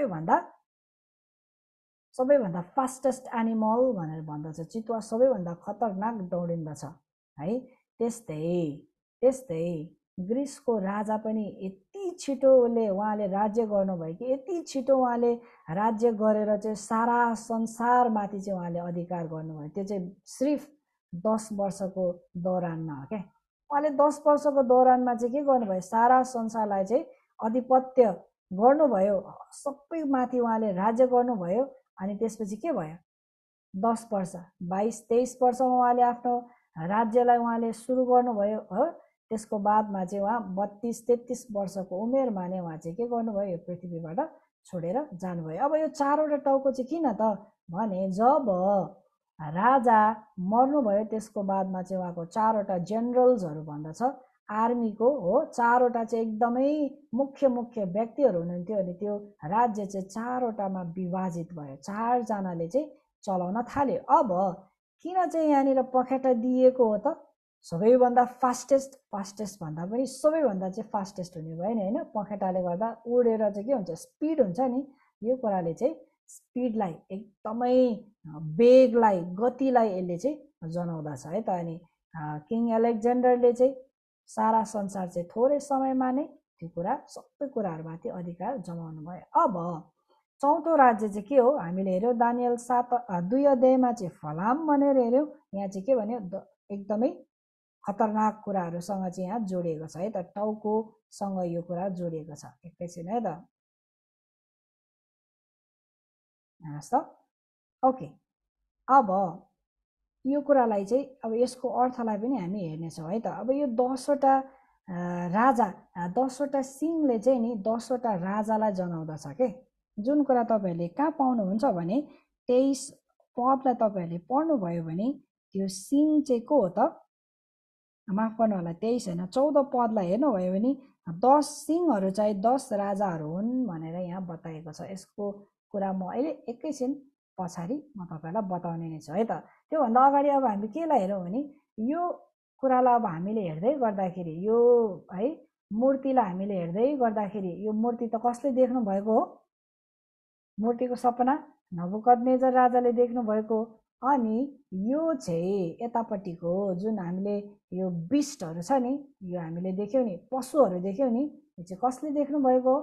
सबैभन्दा फास्टेस्ट एनिमल भनेर भन्दछ। चितुवा सबैभन्दा खतरनाक दौडिन्दछ है। त्यस्तै ग्रिसको राजा पनि यति छिटोले उहाँले राज्य गर्नुभयो कि यति छिटो उहाँले राज्य गरेर चाहिँ सारा संसारमाथि चाहिँ उहाँले अधिकार गर्नुभयो। त्यो चाहिँ सिर्फ 10 वर्षको दौरानमा हो क्या। उहाँले 10 वर्षको दौरानमा चाहिँ के गर्नुभयो, सारा संसारलाई चाहिँ अधिपत्य गर्नुभयो, सबै माथि उहाँले राज्य गर्नुभयो। अनि त्यसपछि के भयो, 10 वर्ष 22-23 वर्षमा उहाँले आफ्नो राज्यलाई उहाँले सुरु गर्नुभयो हो। त्यसको बादमा चाहिँ उहाँ 32-33 वर्षको उमेरमा नै उहाँ चाहिँ के गर्नुभयो, यो पृथ्वीबाट छोडेर जानुभयो। अब यो 4वटा टाउको चाहिँ किन त भने जब राजा मर्नुभयो त्यसको बादमा चाहिँ उहाँको 4वटा जेनरल्सहरू भन्दछ आर्मीको हो, 4वटा चाहिँ एकदमै मुख्य व्यक्तिहरू हुनुहुन्थ्यो। अनि त्यो राज्य चाहिँ 4वटामा विभाजित भयो, 4 जनाले चाहिँ चलाउन थाल्यो। अब किन चाहिँ यहाँनिर पखेटा दिएको हो त, सबैभन्दा फास्टेस्ट भन्दा पनि सबैभन्दा चाहिँ फास्टेस्ट हुने भयो नि होइन। पखेटाले गर्दा उडेर चाहिँ के हुन्छ, स्पिड हुन्छ नि। यो कुराले चाहिँ स्पिडलाई, एकदमै वेगलाई, गतिलाई यसले चाहिँ जनाउँदछ है त। अनि किङ एलेक्जेन्डरले चाहिँ सारा संसार चाहिँ थोरै समयमा नै त्यो कुरा सबै कुराहरूमाथि अधिकार जमाउनु भयो। अब 4औं राज्य चाहिँ के हो, हामीले हेऱ्यौँ दानियल 2 अध्यायमा चाहिँ फलाम भनेर हेऱ्यौँ। यहाँ चाहिँ के भन्यो, एकदमै खतरनाक कुराहरूसँग चाहिँ यहाँ जोडिएको छ है त, टाउकोसँग यो कुरा जोडिएको छ। एकैछिन है त, ओके। अब यो कुरालाई चाहिँ अब यसको अर्थलाई पनि हामी हेर्नेछौँ है त। अब यो 10वटा राजा, 10वटा सिंहले चाहिँ नि 10वटा राजालाई जनाउँदछ के। जुन कुरा तपाईँहरूले कहाँ पाउनुहुन्छ भने 23 पदलाई तपाईँहरूले पढ्नुभयो भने त्यो सिंह चाहिँ को हो त, माफ गर्नु होला 23 होइन 14 पदलाई हेर्नुभयो भने 10 सिंहहरू चाहिँ 10 राजाहरू हुन् भनेर यहाँ बताएको छ। यसको कुरा म अहिले एकैछिन पछाडि म तपाईँलाई बताउने नै छु है त। त्योभन्दा अगाडि अब हामी केलाई हेरौँ भने यो कुरालाई अब हामीले हेर्दै गर्दाखेरि यो है मूर्तिलाई हामीले हेर्दै गर्दाखेरि यो मूर्ति त कसले देख्नु भएको हो, मूर्तिको सपना नबुकदनेजर राजाले देख्नु भएको। अनि यो चाहिँ यतापट्टिको जुन हामीले यो बिस्टहरू छ नि, यो हामीले देख्यौँ नि, पशुहरू देख्यौँ नि, यो चाहिँ कसले देख्नु भएको,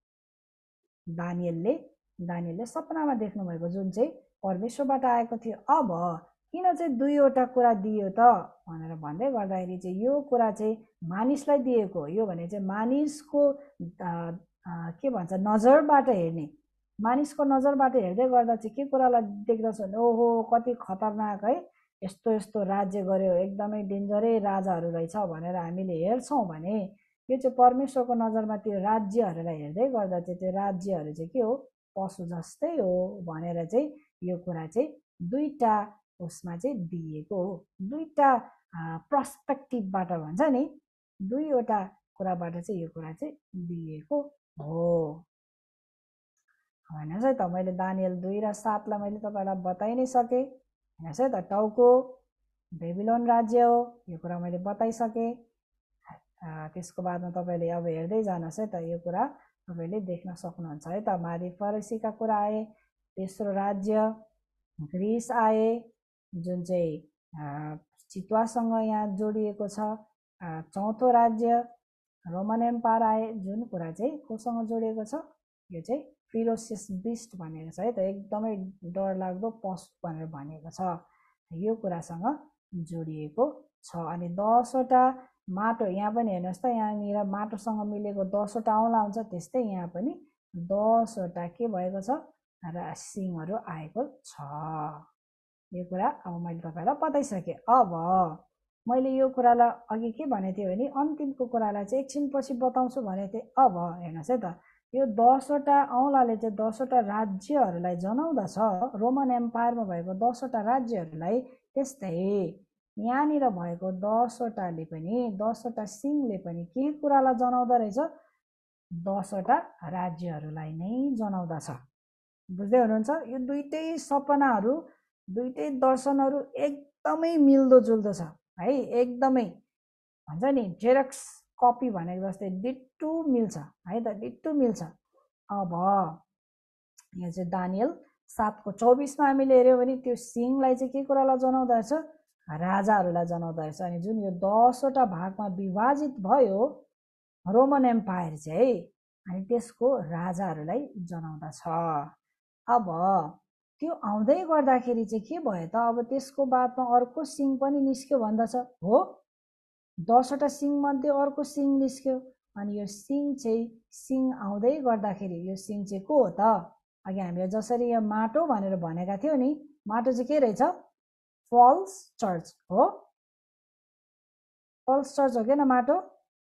दानियलले सपनामा देख्नु भएको, जुन चाहिँ परमेश्वरबाट आएको थियो। अब किन चाहिँ 2वटा कुरा दियो त भनेर भन्दै गर्दाखेरि चाहिँ यो कुरा चाहिँ मानिसलाई दिएको हो। यो भने चाहिँ मानिसको के भन्छ नजरबाट हेर्ने, मानिसको नजरबाट हेर्दै गर्दा चाहिँ के कुरालाई देख्दछ भने ओहो कति खतरनाक है, यस्तो राज्य गर्यो, एकदमै डेन्जरै राजाहरू रहेछ भनेर हामीले हेर्छौँ भने यो चाहिँ परमेश्वरको नजरमा त्यो राज्यहरूलाई हेर्दै गर्दा चाहिँ त्यो राज्यहरू चाहिँ के हो, पशु जस्तै हो भनेर चाहिँ यो कुरा चाहिँ 2टा उसमा चाहिँ दिएको हो। 2टा पर्सपेक्टिभबाट भन्छ नि, 2वटा कुराबाट चाहिँ यो कुरा चाहिँ दिएको हो। हेर्नुहोस् है त, मैले दानियल 2 र 7लाई मैले तपाईँलाई बताइ नै सकेँ। हेर्नुहोस् है त, टाउको बेबिलोन राज्य हो, यो कुरा मैले बताइसकेँ। त्यसको बादमा तपाईँले अब हेर्दै जानुहोस् है त, यो कुरा तपाईँले देख्न सक्नुहुन्छ है त। मादी फरसीका कुरा आए, तेस्रो राज्य ग्रिस आए, जुन चाहिँ चितुवासँग यहाँ जोडिएको छ। चौथो राज्य रोमन एम्पायर आए, जुन कुरा चाहिँ कोसँग जोडिएको छ, यो चाहिँ फिरोसियस बिस्ट भनेको छ है त, एकदमै डरलाग्दो पशु भनेर भनेको छ, यो कुरासँग जोडिएको छ। अनि 10वटा माटो, यहाँ पनि हेर्नुहोस् त, यहाँनिर माटोसँग मिलेको 10वटा औँला हुन्छ, त्यस्तै यहाँ पनि 10वटा के भएको छ, सिङहरू आएको छ। यो कुरा अब मैले तपाईँलाई बताइसकेँ। अब मैले यो कुरालाई अघि के भनेको थिएँ भने अन्तिमको कुरालाई चाहिँ एकछिनपछि बताउँछु भनेको थिएँ। अब हेर्नुहोस् है त, यो 10वटा औँलाले चाहिँ 10वटा राज्यहरूलाई जनाउँदछ, रोमन एम्पायरमा भएको 10वटा राज्यहरूलाई। त्यस्तै यहाँनिर भएको 10वटाले पनि, 10वटा सिङले पनि के कुरालाई जनाउँदो रहेछ, 10वटा राज्यहरूलाई नै जनाउँदछ। बुझ्दै हुनुहुन्छ? यो दुइटै सपनाहरू, दुइटै दर्शनहरू एकदमै मिल्दोजुल्दो छ है, एकदमै भन्छ नि जेरक्स कपी भनेको जस्तै डिट्टु मिल्छ है त, डिट्टु मिल्छ। अब यहाँ चाहिँ दानियल 7:24 हामीले हेऱ्यौँ भने त्यो सिङलाई चाहिँ के कुरालाई जनाउँदो रहेछ, राजाहरूलाई जनाउँदो रहेछ। अनि जुन यो 10वटा भागमा विभाजित भयो रोमन एम्पायर चाहिँ, अनि त्यसको राजाहरूलाई जनाउँदछ। अब त्यो आउँदै गर्दाखेरि चाहिँ के भयो त, अब त्यसको बादमा अर्को सिङ पनि निस्क्यो भन्दछ हो, 10वटा सिङ मध्ये अर्को सिङ निस्क्यो। अनि यो सिङ चाहिँ, सिङ आउँदै गर्दाखेरि यो सिङ चाहिँ को हो त, अघि हामीले जसरी यो माटो भनेर भनेका थियौँ नि, माटो चाहिँ के रहेछ, फल्स चर्च हो, फल्स चर्च हो किन माटो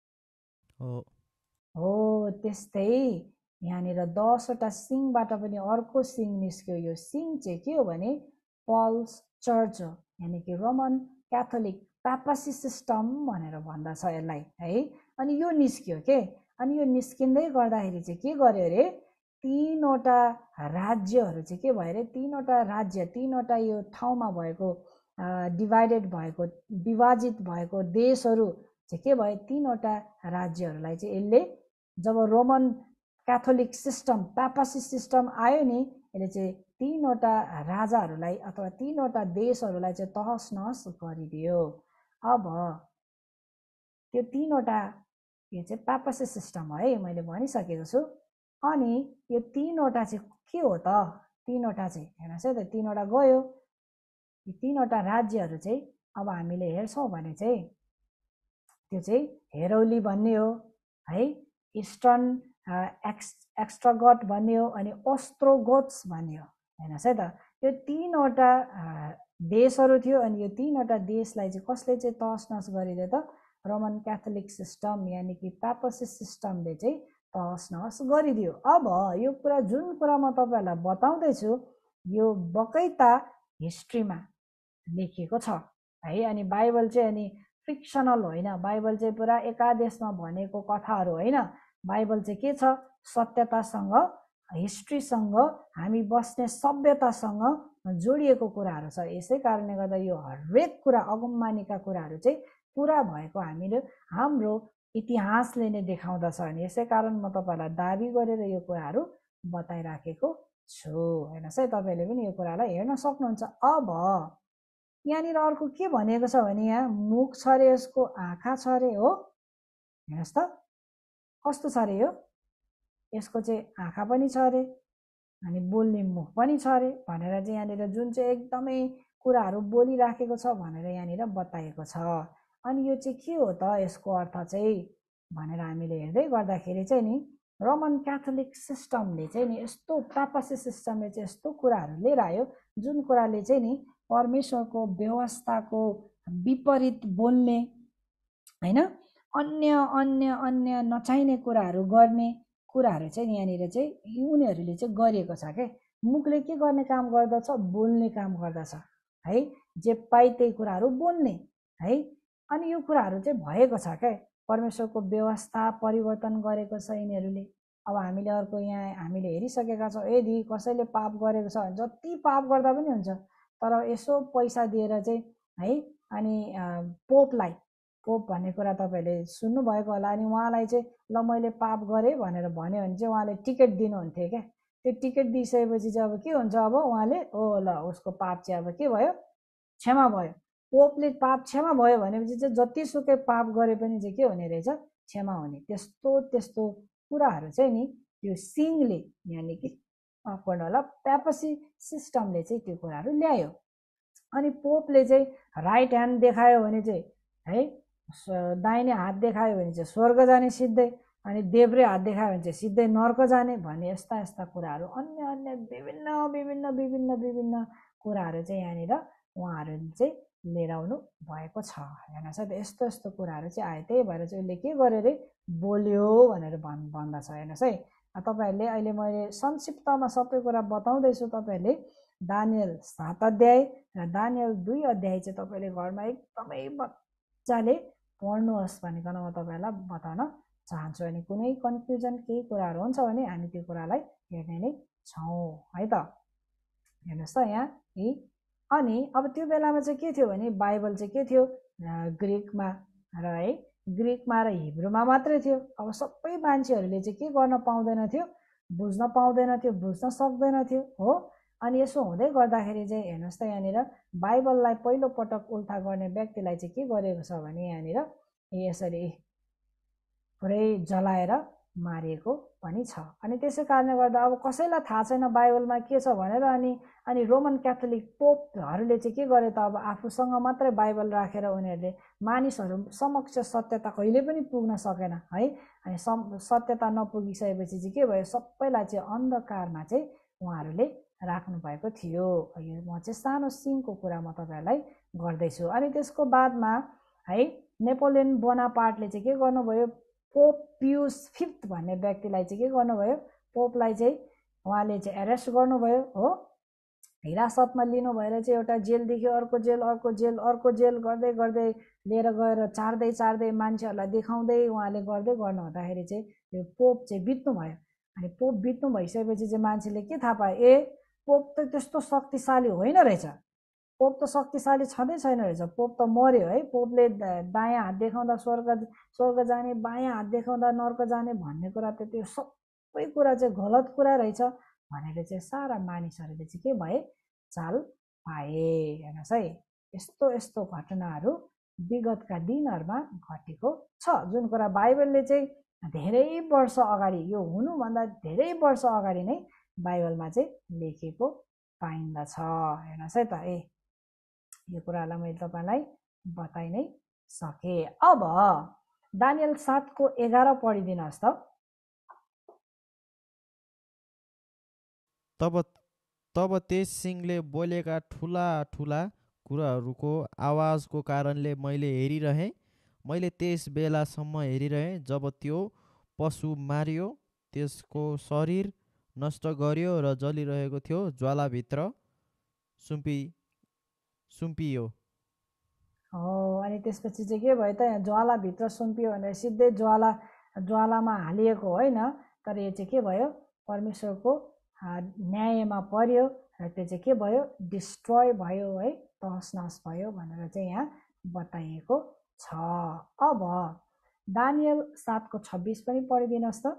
हो। त्यस्तै यहाँनिर 10वटा सिङबाट पनि अर्को सिङ निस्क्यो, यो सिङ चाहिँ के हो भने फल्स चर्च हो, यानि कि रोमन क्याथोलिक पापासी सिस्टम भनेर भन्दछ यसलाई है। अनि यो निस्क्यो के, अनि यो निस्किँदै गर्दाखेरि चाहिँ के गर्यो अरे, 3वटा राज्यहरू चाहिँ के भयो अरे, 3वटा राज्य, 3वटा यो ठाउँमा भएको डिभाइडेड भएको, विभाजित भएको देशहरू चाहिँ के भयो, 3वटा राज्यहरूलाई चाहिँ यसले, जब Roman Catholic system papacy system आयो नि, यसले चाहिँ 3वटा राजाहरूलाई अथवा 3वटा देशहरूलाई चाहिँ तहस नहस गरिदियो। अब त्यो 3वटा यो चाहिँ पापासी सिस्टम है, मैले भनिसकेको छु। अनि यो 3वटा चाहिँ के हो त, 3वटा चाहिँ हेर्नुहोस् है त, 3वटा गयो, यो 3वटा राज्यहरू चाहिँ अब हामीले हेर्छौँ भने चाहिँ त्यो चाहिँ हेरौली भन्ने हो है, इस्टर्न एक्स्ट्रागट भन्ने हो, अनि ओस्ट्रोगोट्स भन्ने हो। हेर्नुहोस् है त, यो 3वटा देशहरू थियो। अनि यो 3वटा देशलाई चाहिँ कसले चाहिँ तहस नहस गरिदियो त, रोमन क्याथोलिक सिस्टम यानि कि पापासी सिस्टमले चाहिँ तहस नहस गरिदियो। अब यो कुरा, जुन कुरा म तपाईँहरूलाई बताउँदैछु, यो बकैता हिस्ट्रीमा लेखिएको छ है। अनि बाइबल चाहिँ अनि फिक्सनल होइन, बाइबल चाहिँ पुरा एकादेशमा भनेको कथाहरू होइन, बाइबल चाहिँ के छ, सत्यतासँग, हिस्ट्रीसँग, हामी बस्ने सभ्यतासँग जोडिएको कुराहरू छ। यसै कारणले गर्दा यो हरेक कुरा, अगमबानीका कुराहरू चाहिँ पुरा भएको हामीले हाम्रो इतिहासले नै देखाउँदछ। अनि यसै कारण म तपाईँलाई दाबी गरेर यो कुराहरू बताइराखेको छु। हेर्नुहोस् है, तपाईँले पनि यो कुरालाई हेर्न सक्नुहुन्छ। अब यहाँनिर अर्को के भनेको छ भने, यहाँ मुख छ अरे, यसको आँखा छ अरे हो। हेर्नुहोस् त कस्तो छ अरे, यो यसको चाहिँ आँखा पनि छ अरे, अनि बोल्ने मुख पनि छ अरे भनेर चाहिँ यहाँनिर जुन चाहिँ एकदमै कुराहरू बोलिराखेको छ भनेर यहाँनिर बताएको छ। अनि यो चाहिँ के हो त, यसको अर्थ चाहिँ भनेर हामीले हेर्दै गर्दाखेरि चाहिँ नि, रोमन क्याथोलिक सिस्टमले चाहिँ नि, यस्तो पापासी सिस्टमले चाहिँ यस्तो कुराहरू लिएर आयो जुन कुराले चाहिँ नि परमेश्वरको व्यवस्थाको विपरीत बोल्ने होइन, अन्य अन्य अन्य नचाहिने कुराहरू गर्ने कुराहरू चाहिँ यहाँनिर चाहिँ उनीहरूले चाहिँ गरिएको छ क्या। मुखले के गर्ने काम गर्दछ, बोल्ने काम गर्दछ है, जे पाइ त्यही कुराहरू बोल्ने है। अनि यो कुराहरू चाहिँ भएको छ क्या, परमेश्वरको व्यवस्था परिवर्तन गरेको छ यिनीहरूले। अब हामीले अर्को यहाँ हामीले हेरिसकेका छौँ, यदि कसैले पाप गरेको छ भने जति पाप गर्दा पनि हुन्छ, तर यसो पैसा दिएर चाहिँ है, अनि पोपलाई, पोप भन्ने कुरा तपाईँहरूले सुन्नुभएको होला, अनि उहाँलाई चाहिँ ल मैले पाप गरेँ भनेर भन्यो भने चाहिँ उहाँले टिकट दिनुहुन्थ्यो क्या। त्यो टिकट दिइसकेपछि चाहिँ अब के हुन्छ, अब उहाँले ल उसको पाप चाहिँ अब के भयो, क्षमा भयो। पोपले पाप क्षमा भयो भनेपछि चाहिँ जतिसुकै पाप गरे पनि चाहिँ के हुने रहेछ, क्षमा हुने। त्यस्तो त्यस्तो कुराहरू चाहिँ नि त्यो सिङले यानि कि होला प्यापसी सिस्टमले चाहिँ त्यो कुराहरू ल्यायो। अनि पोपले चाहिँ राइट ह्यान्ड देखायो भने चाहिँ है दाहिने हात देखायो भने चाहिँ स्वर्ग जाने सिधै, अनि देब्रे हात देखायो भने चाहिँ सिधै नर्क जाने भन्ने यस्ता यस्ता कुराहरू अन्य अन्य विभिन्न विभिन्न विभिन्न विभिन्न कुराहरू चाहिँ यहाँनिर उहाँहरूले चाहिँ लिएर आउनु भएको छ। हेर्नुहोस् है त, यस्तो यस्तो कुराहरू चाहिँ आयो। त्यही भएर चाहिँ उसले के गर्यो अरे, बोल्यो भनेर भन्दछ। हेर्नुहोस् है, तपाईँहरूले अहिले मैले संक्षिप्तमा सबै कुरा बताउँदैछु। तपाईँहरूले दानियल 7 अध्याय र दानियल 2 अध्याय चाहिँ तपाईँले घरमा एकदमै मजाले पढ्नुहोस् भनिकन म तपाईँहरूलाई बताउन चाहन्छु। अनि कुनै कन्फ्युजन केही कुराहरू हुन्छ भने हामी त्यो कुरालाई हेर्ने नै छौँ है त। हेर्नुहोस् त यहाँ है। अनि अब त्यो बेलामा चाहिँ के थियो भने बाइबल चाहिँ के थियो, ग्रिकमा र है ग्रिकमा र हिब्रूमा मात्रै थियो। अब सबै मान्छेहरूले चाहिँ के गर्न पाउँदैन थियो, बुझ्न पाउँदैन थियो, बुझ्न सक्दैन थियो हो। अनि यसो हुँदै गर्दाखेरि चाहिँ हेर्नुहोस् त यहाँनिर बाइबललाई पहिलो पटक उल्था गर्ने व्यक्तिलाई चाहिँ के गरेको छ भने यहाँनिर यसरी पुरै जलाएर मारिएको पनि छ। अनि त्यसै कारणले गर्दा अब कसैलाई थाहा छैन बाइबलमा के छ भनेर अनि रोमन क्याथोलिक पोपहरूले चाहिँ के गरे त, अब आफूसँग मात्रै बाइबल राखेर उनीहरूले मानिसहरू समक्ष सत्यता कहिले पनि पुग्न सकेन है। अनि सत्यता नपुगिसकेपछि चाहिँ के भयो, सबैलाई चाहिँ अन्धकारमा चाहिँ उहाँहरूले राख्नु भएको थियो। यो म चाहिँ सानो सिङको कुरा म तपाईँहरूलाई गर्दैछु। अनि त्यसको बादमा है नेपोलियन बोनापार्टले चाहिँ के गर्नुभयो, पोप पियुस 5 भन्ने व्यक्तिलाई चाहिँ के गर्नुभयो, पोपलाई चाहिँ उहाँले चाहिँ एरेस्ट गर्नुभयो हो। हिरासतमा लिनु भएर चाहिँ एउटा जेलदेखि अर्को जेल, अर्को जेल, अर्को जेल गर्दै गर्दै लिएर गएर चार्दै चार्दै मान्छेहरूलाई देखाउँदै उहाँले गर्दै गर्नु हुँदाखेरि चाहिँ त्यो पोप चाहिँ बित्नु भयो। अनि पोप बित्नु भइसकेपछि चाहिँ मान्छेले के थाहा पायो, ए पोप त त्यस्तो शक्तिशाली होइन रहेछ, पोप त शक्तिशाली छँदै छैन रहेछ, पोप त मर्यो है। पोपले दायाँ हात देखाउँदा स्वर्ग जाने, बायाँ हात देखाउँदा नर्क जाने भन्ने कुरा त त्यो सबै कुरा चाहिँ गलत कुरा रहेछ भनेर चाहिँ सारा मानिसहरूले चाहिँ के भए, चाल पाए। हेर्नुहोस् है, यस्तो यस्तो घटनाहरू विगतका दिनहरूमा घटेको छ, जुन कुरा बाइबलले चाहिँ धेरै वर्ष अगाडि, यो हुनुभन्दा धेरै वर्ष अगाडि नै बाइबलमा चाहिँ लेखेको पाइन्दछ। हेर्नुहोस् है त, यो कुरालाई मैले तपाईँलाई बताइ नै सकेँ। अब दानियल 7:11 पढिदिनुहोस् त। तब त्यस सिंहले बोलेका ठुला ठुला कुराहरूको आवाजको कारणले मैले हेरिरहेँ। मैले त्यस बेलासम्म हेरिरहेँ जब त्यो पशु मारियो, त्यसको शरीर नष्ट गर्यो र जलिरहेको थियो ज्वालाभित्र सुम्पियो। अनि त्यसपछि चाहिँ के भयो त, यहाँ ज्वालाभित्र सुम्पियो भनेर सिधै ज्वालामा हालिएको होइन, तर यो चाहिँ के भयो, परमेश्वरको न्यायमा पर्यो र त्यो चाहिँ के भयो, डिस्ट्रोय भयो है, तहस नहस भयो भनेर चाहिँ यहाँ बताइएको छ। अब दानियल 7:26 पनि पढिदिनुहोस् त।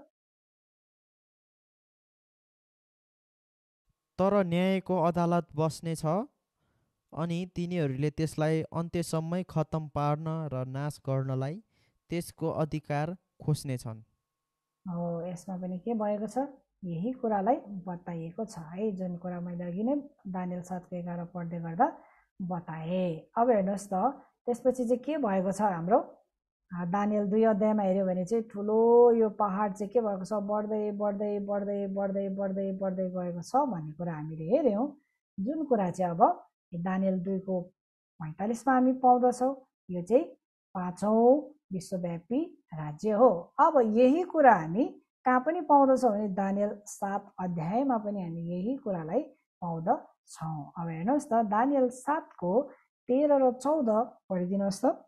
तर न्यायको अदालत बस्नेछ अनि तिनीहरूले त्यसलाई अन्त्यसम्मै खत्तम पार्न र नाश गर्नलाई त्यसको अधिकार खोज्नेछन्। यसमा पनि के भएको छ, यही कुरालाई बताइएको छ है, जुन कुरा मैले अघि नै दानियल 7:11 पढ्दै गर्दा बताएँ। अब हेर्नुहोस् त, त्यसपछि चाहिँ के भएको छ, हाम्रो दानियल 2 अध्यायमा हेऱ्यो भने चाहिँ ठुलो यो पहाड चाहिँ के भएको छ, बढ्दै बढ्दै बढ्दै बढ्दै बढ्दै बढ्दै गएको छ भन्ने कुरा हामीले हेऱ्यौँ। जुन कुरा चाहिँ अब दानियल 2:45मा हामी पाउँदछौँ, यो चाहिँ 5औं विश्वव्यापी राज्य हो। अब यही कुरा हामी कहाँ पनि पाउँदछौँ भने दानियल 7 अध्यायमा पनि हामी यही कुरालाई पाउँदछौँ। अब हेर्नुहोस् त, दानियल 7:13 र 14 पढिदिनुहोस् त।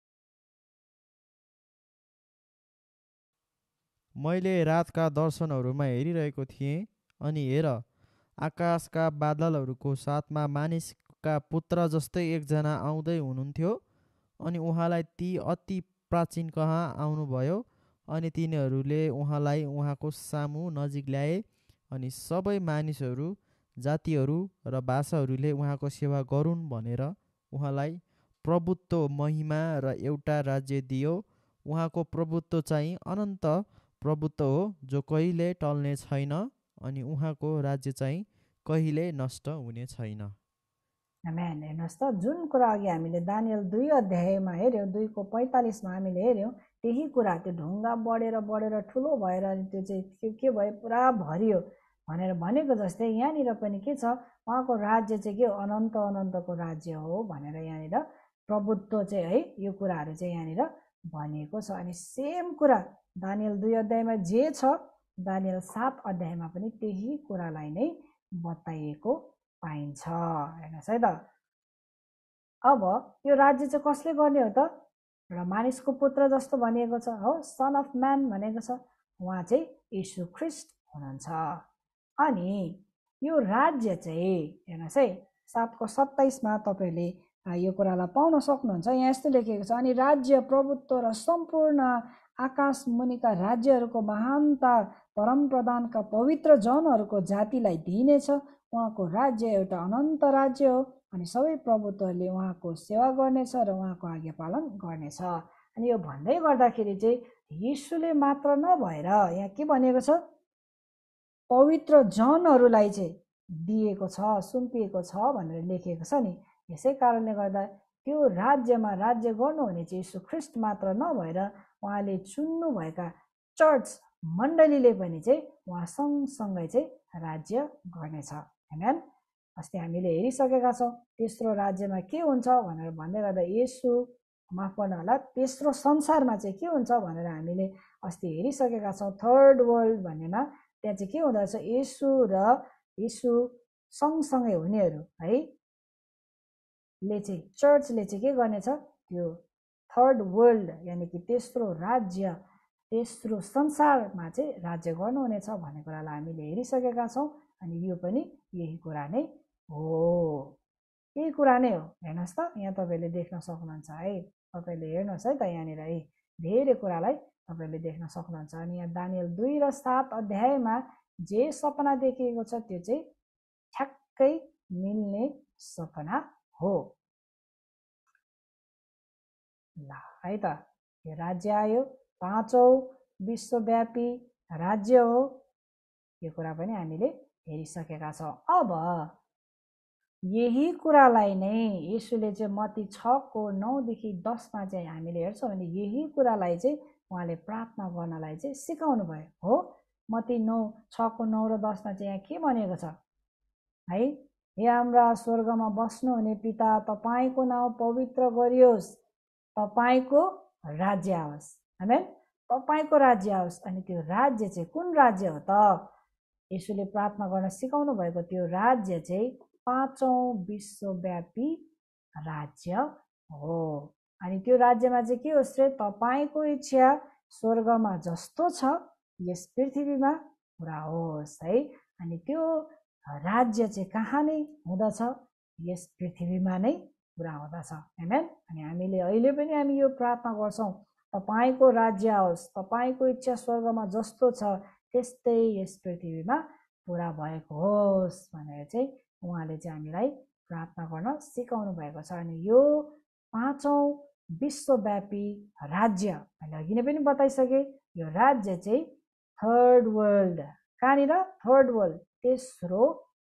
मैले रातका दर्शनहरूमा हेरिरहेको थिएँ, अनि हेर, आकाशका बादलहरूको साथमा मानिसका पुत्र जस्तै एकजना आउँदै हुनुहुन्थ्यो। अनि उहाँलाई ती अति प्राचीन कहाँ आउनुभयो, अनि तिनीहरूले उहाँलाई उहाँको सामु नजिक ल्याए। अनि सबै मानिसहरू, जातिहरू र भाषाहरूले उहाँको सेवा गरून् भनेर उहाँलाई प्रभुत्व, महिमा र एउटा राज्य दियो। उहाँको प्रभुत्व चाहिँ अनन्त प्रभुत्व हो जो कहिले टल्ने छैन, अनि उहाँको राज्य चाहिँ कहिले नष्ट हुने छैन। आमेन। हेर्नुहोस् त, जुन कुरा अघि हामीले दानियल 2 अध्यायमा हेऱ्यौँ, 2:45 हामीले हेऱ्यौँ, त्यही कुरा त्यो ढुङ्गा बढेर ठुलो भएर त्यो चाहिँ त्यो के भयो, पुरा भरियो भनेर भनेको जस्तै यहाँनिर पनि के छ, उहाँको राज्य चाहिँ के हो, अनन्तको राज्य हो भनेर यहाँनिर प्रभुत्व चाहिँ है, यो कुराहरू चाहिँ यहाँनिर भनिएको छ। अनि सेम कुरा दानियल 2 अध्यायमा जे छ, दानियल 7 अध्यायमा पनि त्यही कुरालाई नै बताइएको पाइन्छ। हेर्नुहोस् है त, अब यो राज्य चाहिँ कसले गर्ने हो त? र मानिसको पुत्र जस्तो भनिएको छ हो, सन अफ म्यान भनेको छ, उहाँ चाहिँ यीशु ख्रिस्ट हुनुहुन्छ। अनि यो राज्य चाहिँ हेर्नुहोस् है, 7:27 तपाईँले यो कुरालाई पाउन सक्नुहुन्छ। यहाँ यस्तो लेखेको छ, अनि राज्य, प्रभुत्व र सम्पूर्ण आकाश मुनिका राज्यहरूको महानता परमप्रधानका पवित्र जनहरूको जातिलाई दिइनेछ। उहाँको राज्य एउटा अनन्त राज्य हो, अनि सबै प्रभुत्वहरूले उहाँको सेवा गर्नेछ र उहाँको आज्ञा पालन गर्नेछ। अनि यो भन्दै गर्दाखेरि चाहिँ यीशुले मात्र नभएर यहाँ के भनेको छ, पवित्र जनहरूलाई चाहिँ दिएको छ, सुम्पिएको छ भनेर लेखेको छ नि। यसै कारणले गर्दा त्यो राज्यमा राज्य गर्नुहुने चाहिँ यीशु ख्रिस्ट मात्र नभएर उहाँले चुन्नुभएका चर्च मण्डलीले पनि चाहिँ उहाँ सँगसँगै चाहिँ राज्य गर्नेछ। हैन, अस्ति हामीले हेरिसकेका छौँ तेस्रो राज्यमा के हुन्छ भनेर भन्दै गर्दा, येशू माफ गर्नु होला, तेस्रो संसारमा चाहिँ के हुन्छ भनेर हामीले अस्ति हेरिसकेका छौँ। थर्ड वर्ल्ड भन्नेमा त्यहाँ चाहिँ के हुँदो रहेछ, येशू र येशू सँगसँगै हुनेहरू है ले चाहिँ चर्चले चाहिँ के गर्नेछ, त्यो थर्ड वर्ल्ड यानि कि तेस्रो राज्य, तेस्रो संसारमा चाहिँ राज्य गर्नुहुनेछ भन्ने कुरालाई हामीले हेरिसकेका छौँ। अनि यो पनि यही कुरा नै हो, यही कुरा नै हो। हेर्नुहोस् त, यहाँ तपाईँले देख्न सक्नुहुन्छ है, तपाईँले हेर्नुहोस् है त, यहाँनिर है धेरै कुरालाई तपाईँले देख्न सक्नुहुन्छ। अनि यहाँ दानियल 2 र 7 अध्यायमा जे सपना देखिएको छ त्यो चाहिँ ठ्याक्कै मिल्ने सपना हो। ल है त, यो राज्य आयो, 5औं विश्वव्यापी राज्य हो, यो कुरा पनि हामीले हेरिसकेका छौँ। अब यही कुरालाई नै येशूले चाहिँ मत्ती 6:9-10 चाहिँ हामीले हेर्छौँ भने यही कुरालाई चाहिँ उहाँले प्रार्थना गर्नलाई चाहिँ सिकाउनु भयो हो। मत्ती 6:9 र 10 चाहिँ यहाँ के भनेको छ है, हे हाम्रा स्वर्गमा बस्नुहुने पिता, तपाईँको नाउँ पवित्र गरियोस्, तपाईँको राज्य आओस्। आमेन, तपाईँको राज्य आओस्। अनि त्यो राज्य चाहिँ कुन राज्य हो त? येशूले प्रार्थना गर्न सिकाउनु भएको त्यो राज्य चाहिँ 5औं विश्वव्यापी राज्य हो। अनि त्यो राज्यमा चाहिँ के होस् रे, तपाईँको इच्छा स्वर्गमा जस्तो छ यस पृथ्वीमा पुरा होस् है। अनि त्यो राज्य चाहिँ कहाँ नै हुँदछ, यस पृथ्वीमा नै पुरा हुँदछ। आमेन। अनि हामीले अहिले पनि हामी यो प्रार्थना गर्छौँ, तपाईँको राज्य आओस्, तपाईँको इच्छा स्वर्गमा जस्तो छ त्यस्तै यस पृथ्वीमा पुरा भएको होस् भनेर चाहिँ उहाँले चाहिँ हामीलाई प्रार्थना गर्न सिकाउनु भएको छ। अनि यो 5औं विश्वव्यापी राज्य मैले अघि नै पनि बताइसकेँ, यो राज्य चाहिँ थर्ड वर्ल्ड, कहाँनिर? थर्ड वर्ल्ड, तेस्रो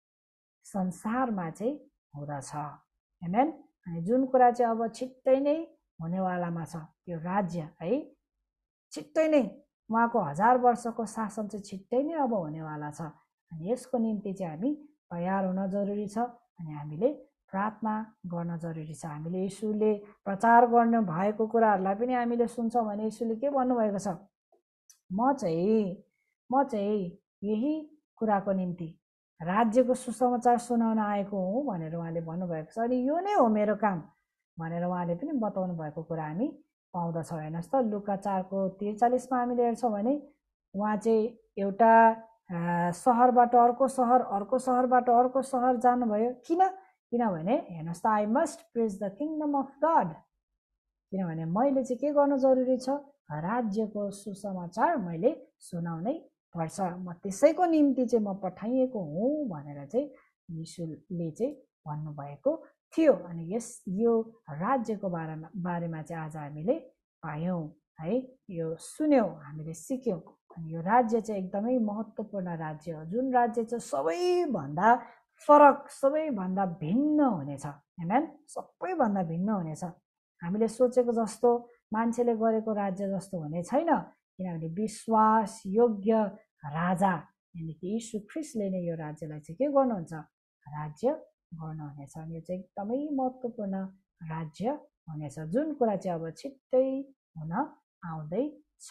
संसारमा चाहिँ हुँदछ। आमेन। अनि जुन कुरा चाहिँ अब छिट्टै नै हुनेवालामा छ त्यो राज्य है, छिट्टै नै उहाँको 1000 वर्षको शासन चाहिँ छिट्टै नै अब हुनेवाला छ। अनि यसको निम्ति चाहिँ हामी तयार हुन जरुरी छ। अनि हामीले प्रार्थना गर्न जरुरी छ। हामीले येशूले प्रचार गर्नु भएको कुराहरूलाई पनि हामीले सुन्छौँ भने येशूले के भन्नुभएको छ, म चाहिँ यही कुराको निम्ति राज्यको सुसमाचार सुनाउन आएको हुँ भनेर उहाँले भन्नुभएको छ। अनि यो नै हो मेरो काम भनेर उहाँले पनि बताउनु भएको कुरा हामी पाउँदछौँ। हेर्नुहोस् त, लुका 4:43 हामीले हेर्छौँ भने उहाँ चाहिँ एउटा सहरबाट अर्को सहर, अर्को सहरबाट अर्को सहर जानुभयो। किनभने हेर्नुहोस् त, I must praise the kingdom of God, किनभने मैले चाहिँ के गर्नु जरुरी छ, राज्यको सुसमाचार मैले सुनाउनै पर्छ, म त्यसैको निम्ति चाहिँ म पठाइएको हुँ भनेर चाहिँ यीशुले चाहिँ भन्नुभएको थियो। अनि यो राज्यको बारेमा चाहिँ आज हामीले पायौँ है, यो सुन्यौँ, हामीले सिक्यौँ। अनि यो राज्य चाहिँ एकदमै महत्त्वपूर्ण राज्य हो, जुन राज्य चाहिँ सबैभन्दा फरक, सबैभन्दा भिन्न हुनेछ। हैन, सबैभन्दा भिन्न हुनेछ। हामीले सोचेको जस्तो, मान्छेले गरेको राज्य जस्तो हुने छैन, किनभने विश्वास योग्य राजा यानि कि यीशु ख्रीष्टले नै यो राज्यलाई चाहिँ के गर्नुहुन्छ, राज्य गर्नुहुनेछ। अनि यो चाहिँ एकदमै महत्त्वपूर्ण राज्य हुनेछ, जुन कुरा चाहिँ अब छिट्टै हुन आउँदैछ।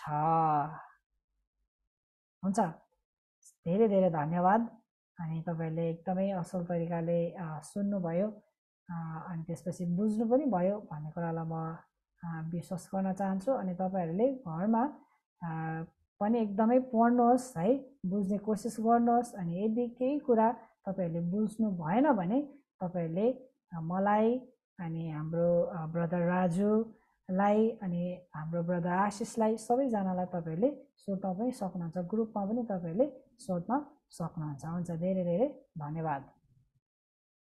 हुन्छ, धेरै धेरै धन्यवाद। अनि तपाईँहरूले एकदमै असल तरिकाले सुन्नुभयो अनि त्यसपछि बुझ्नु पनि भयो भन्ने कुरालाई म विश्वास गर्न चाहन्छु। अनि तपाईँहरूले घरमा पनि एकदमै पढ्नुहोस् है, बुझ्ने कोसिस गर्नुहोस्। अनि यदि केही कुरा तपाईँहरूले बुझ्नु भएन भने तपाईँहरूले मलाई अनि हाम्रो ब्रदर राजुलाई अनि हाम्रो ब्रदर आशिषलाई, सबैजनालाई तपाईँहरूले सोध्न पनि सक्नुहुन्छ, ग्रुपमा पनि तपाईँहरूले सोध्न सक्नुहुन्छ। हुन्छ, धेरै धेरै धन्यवाद।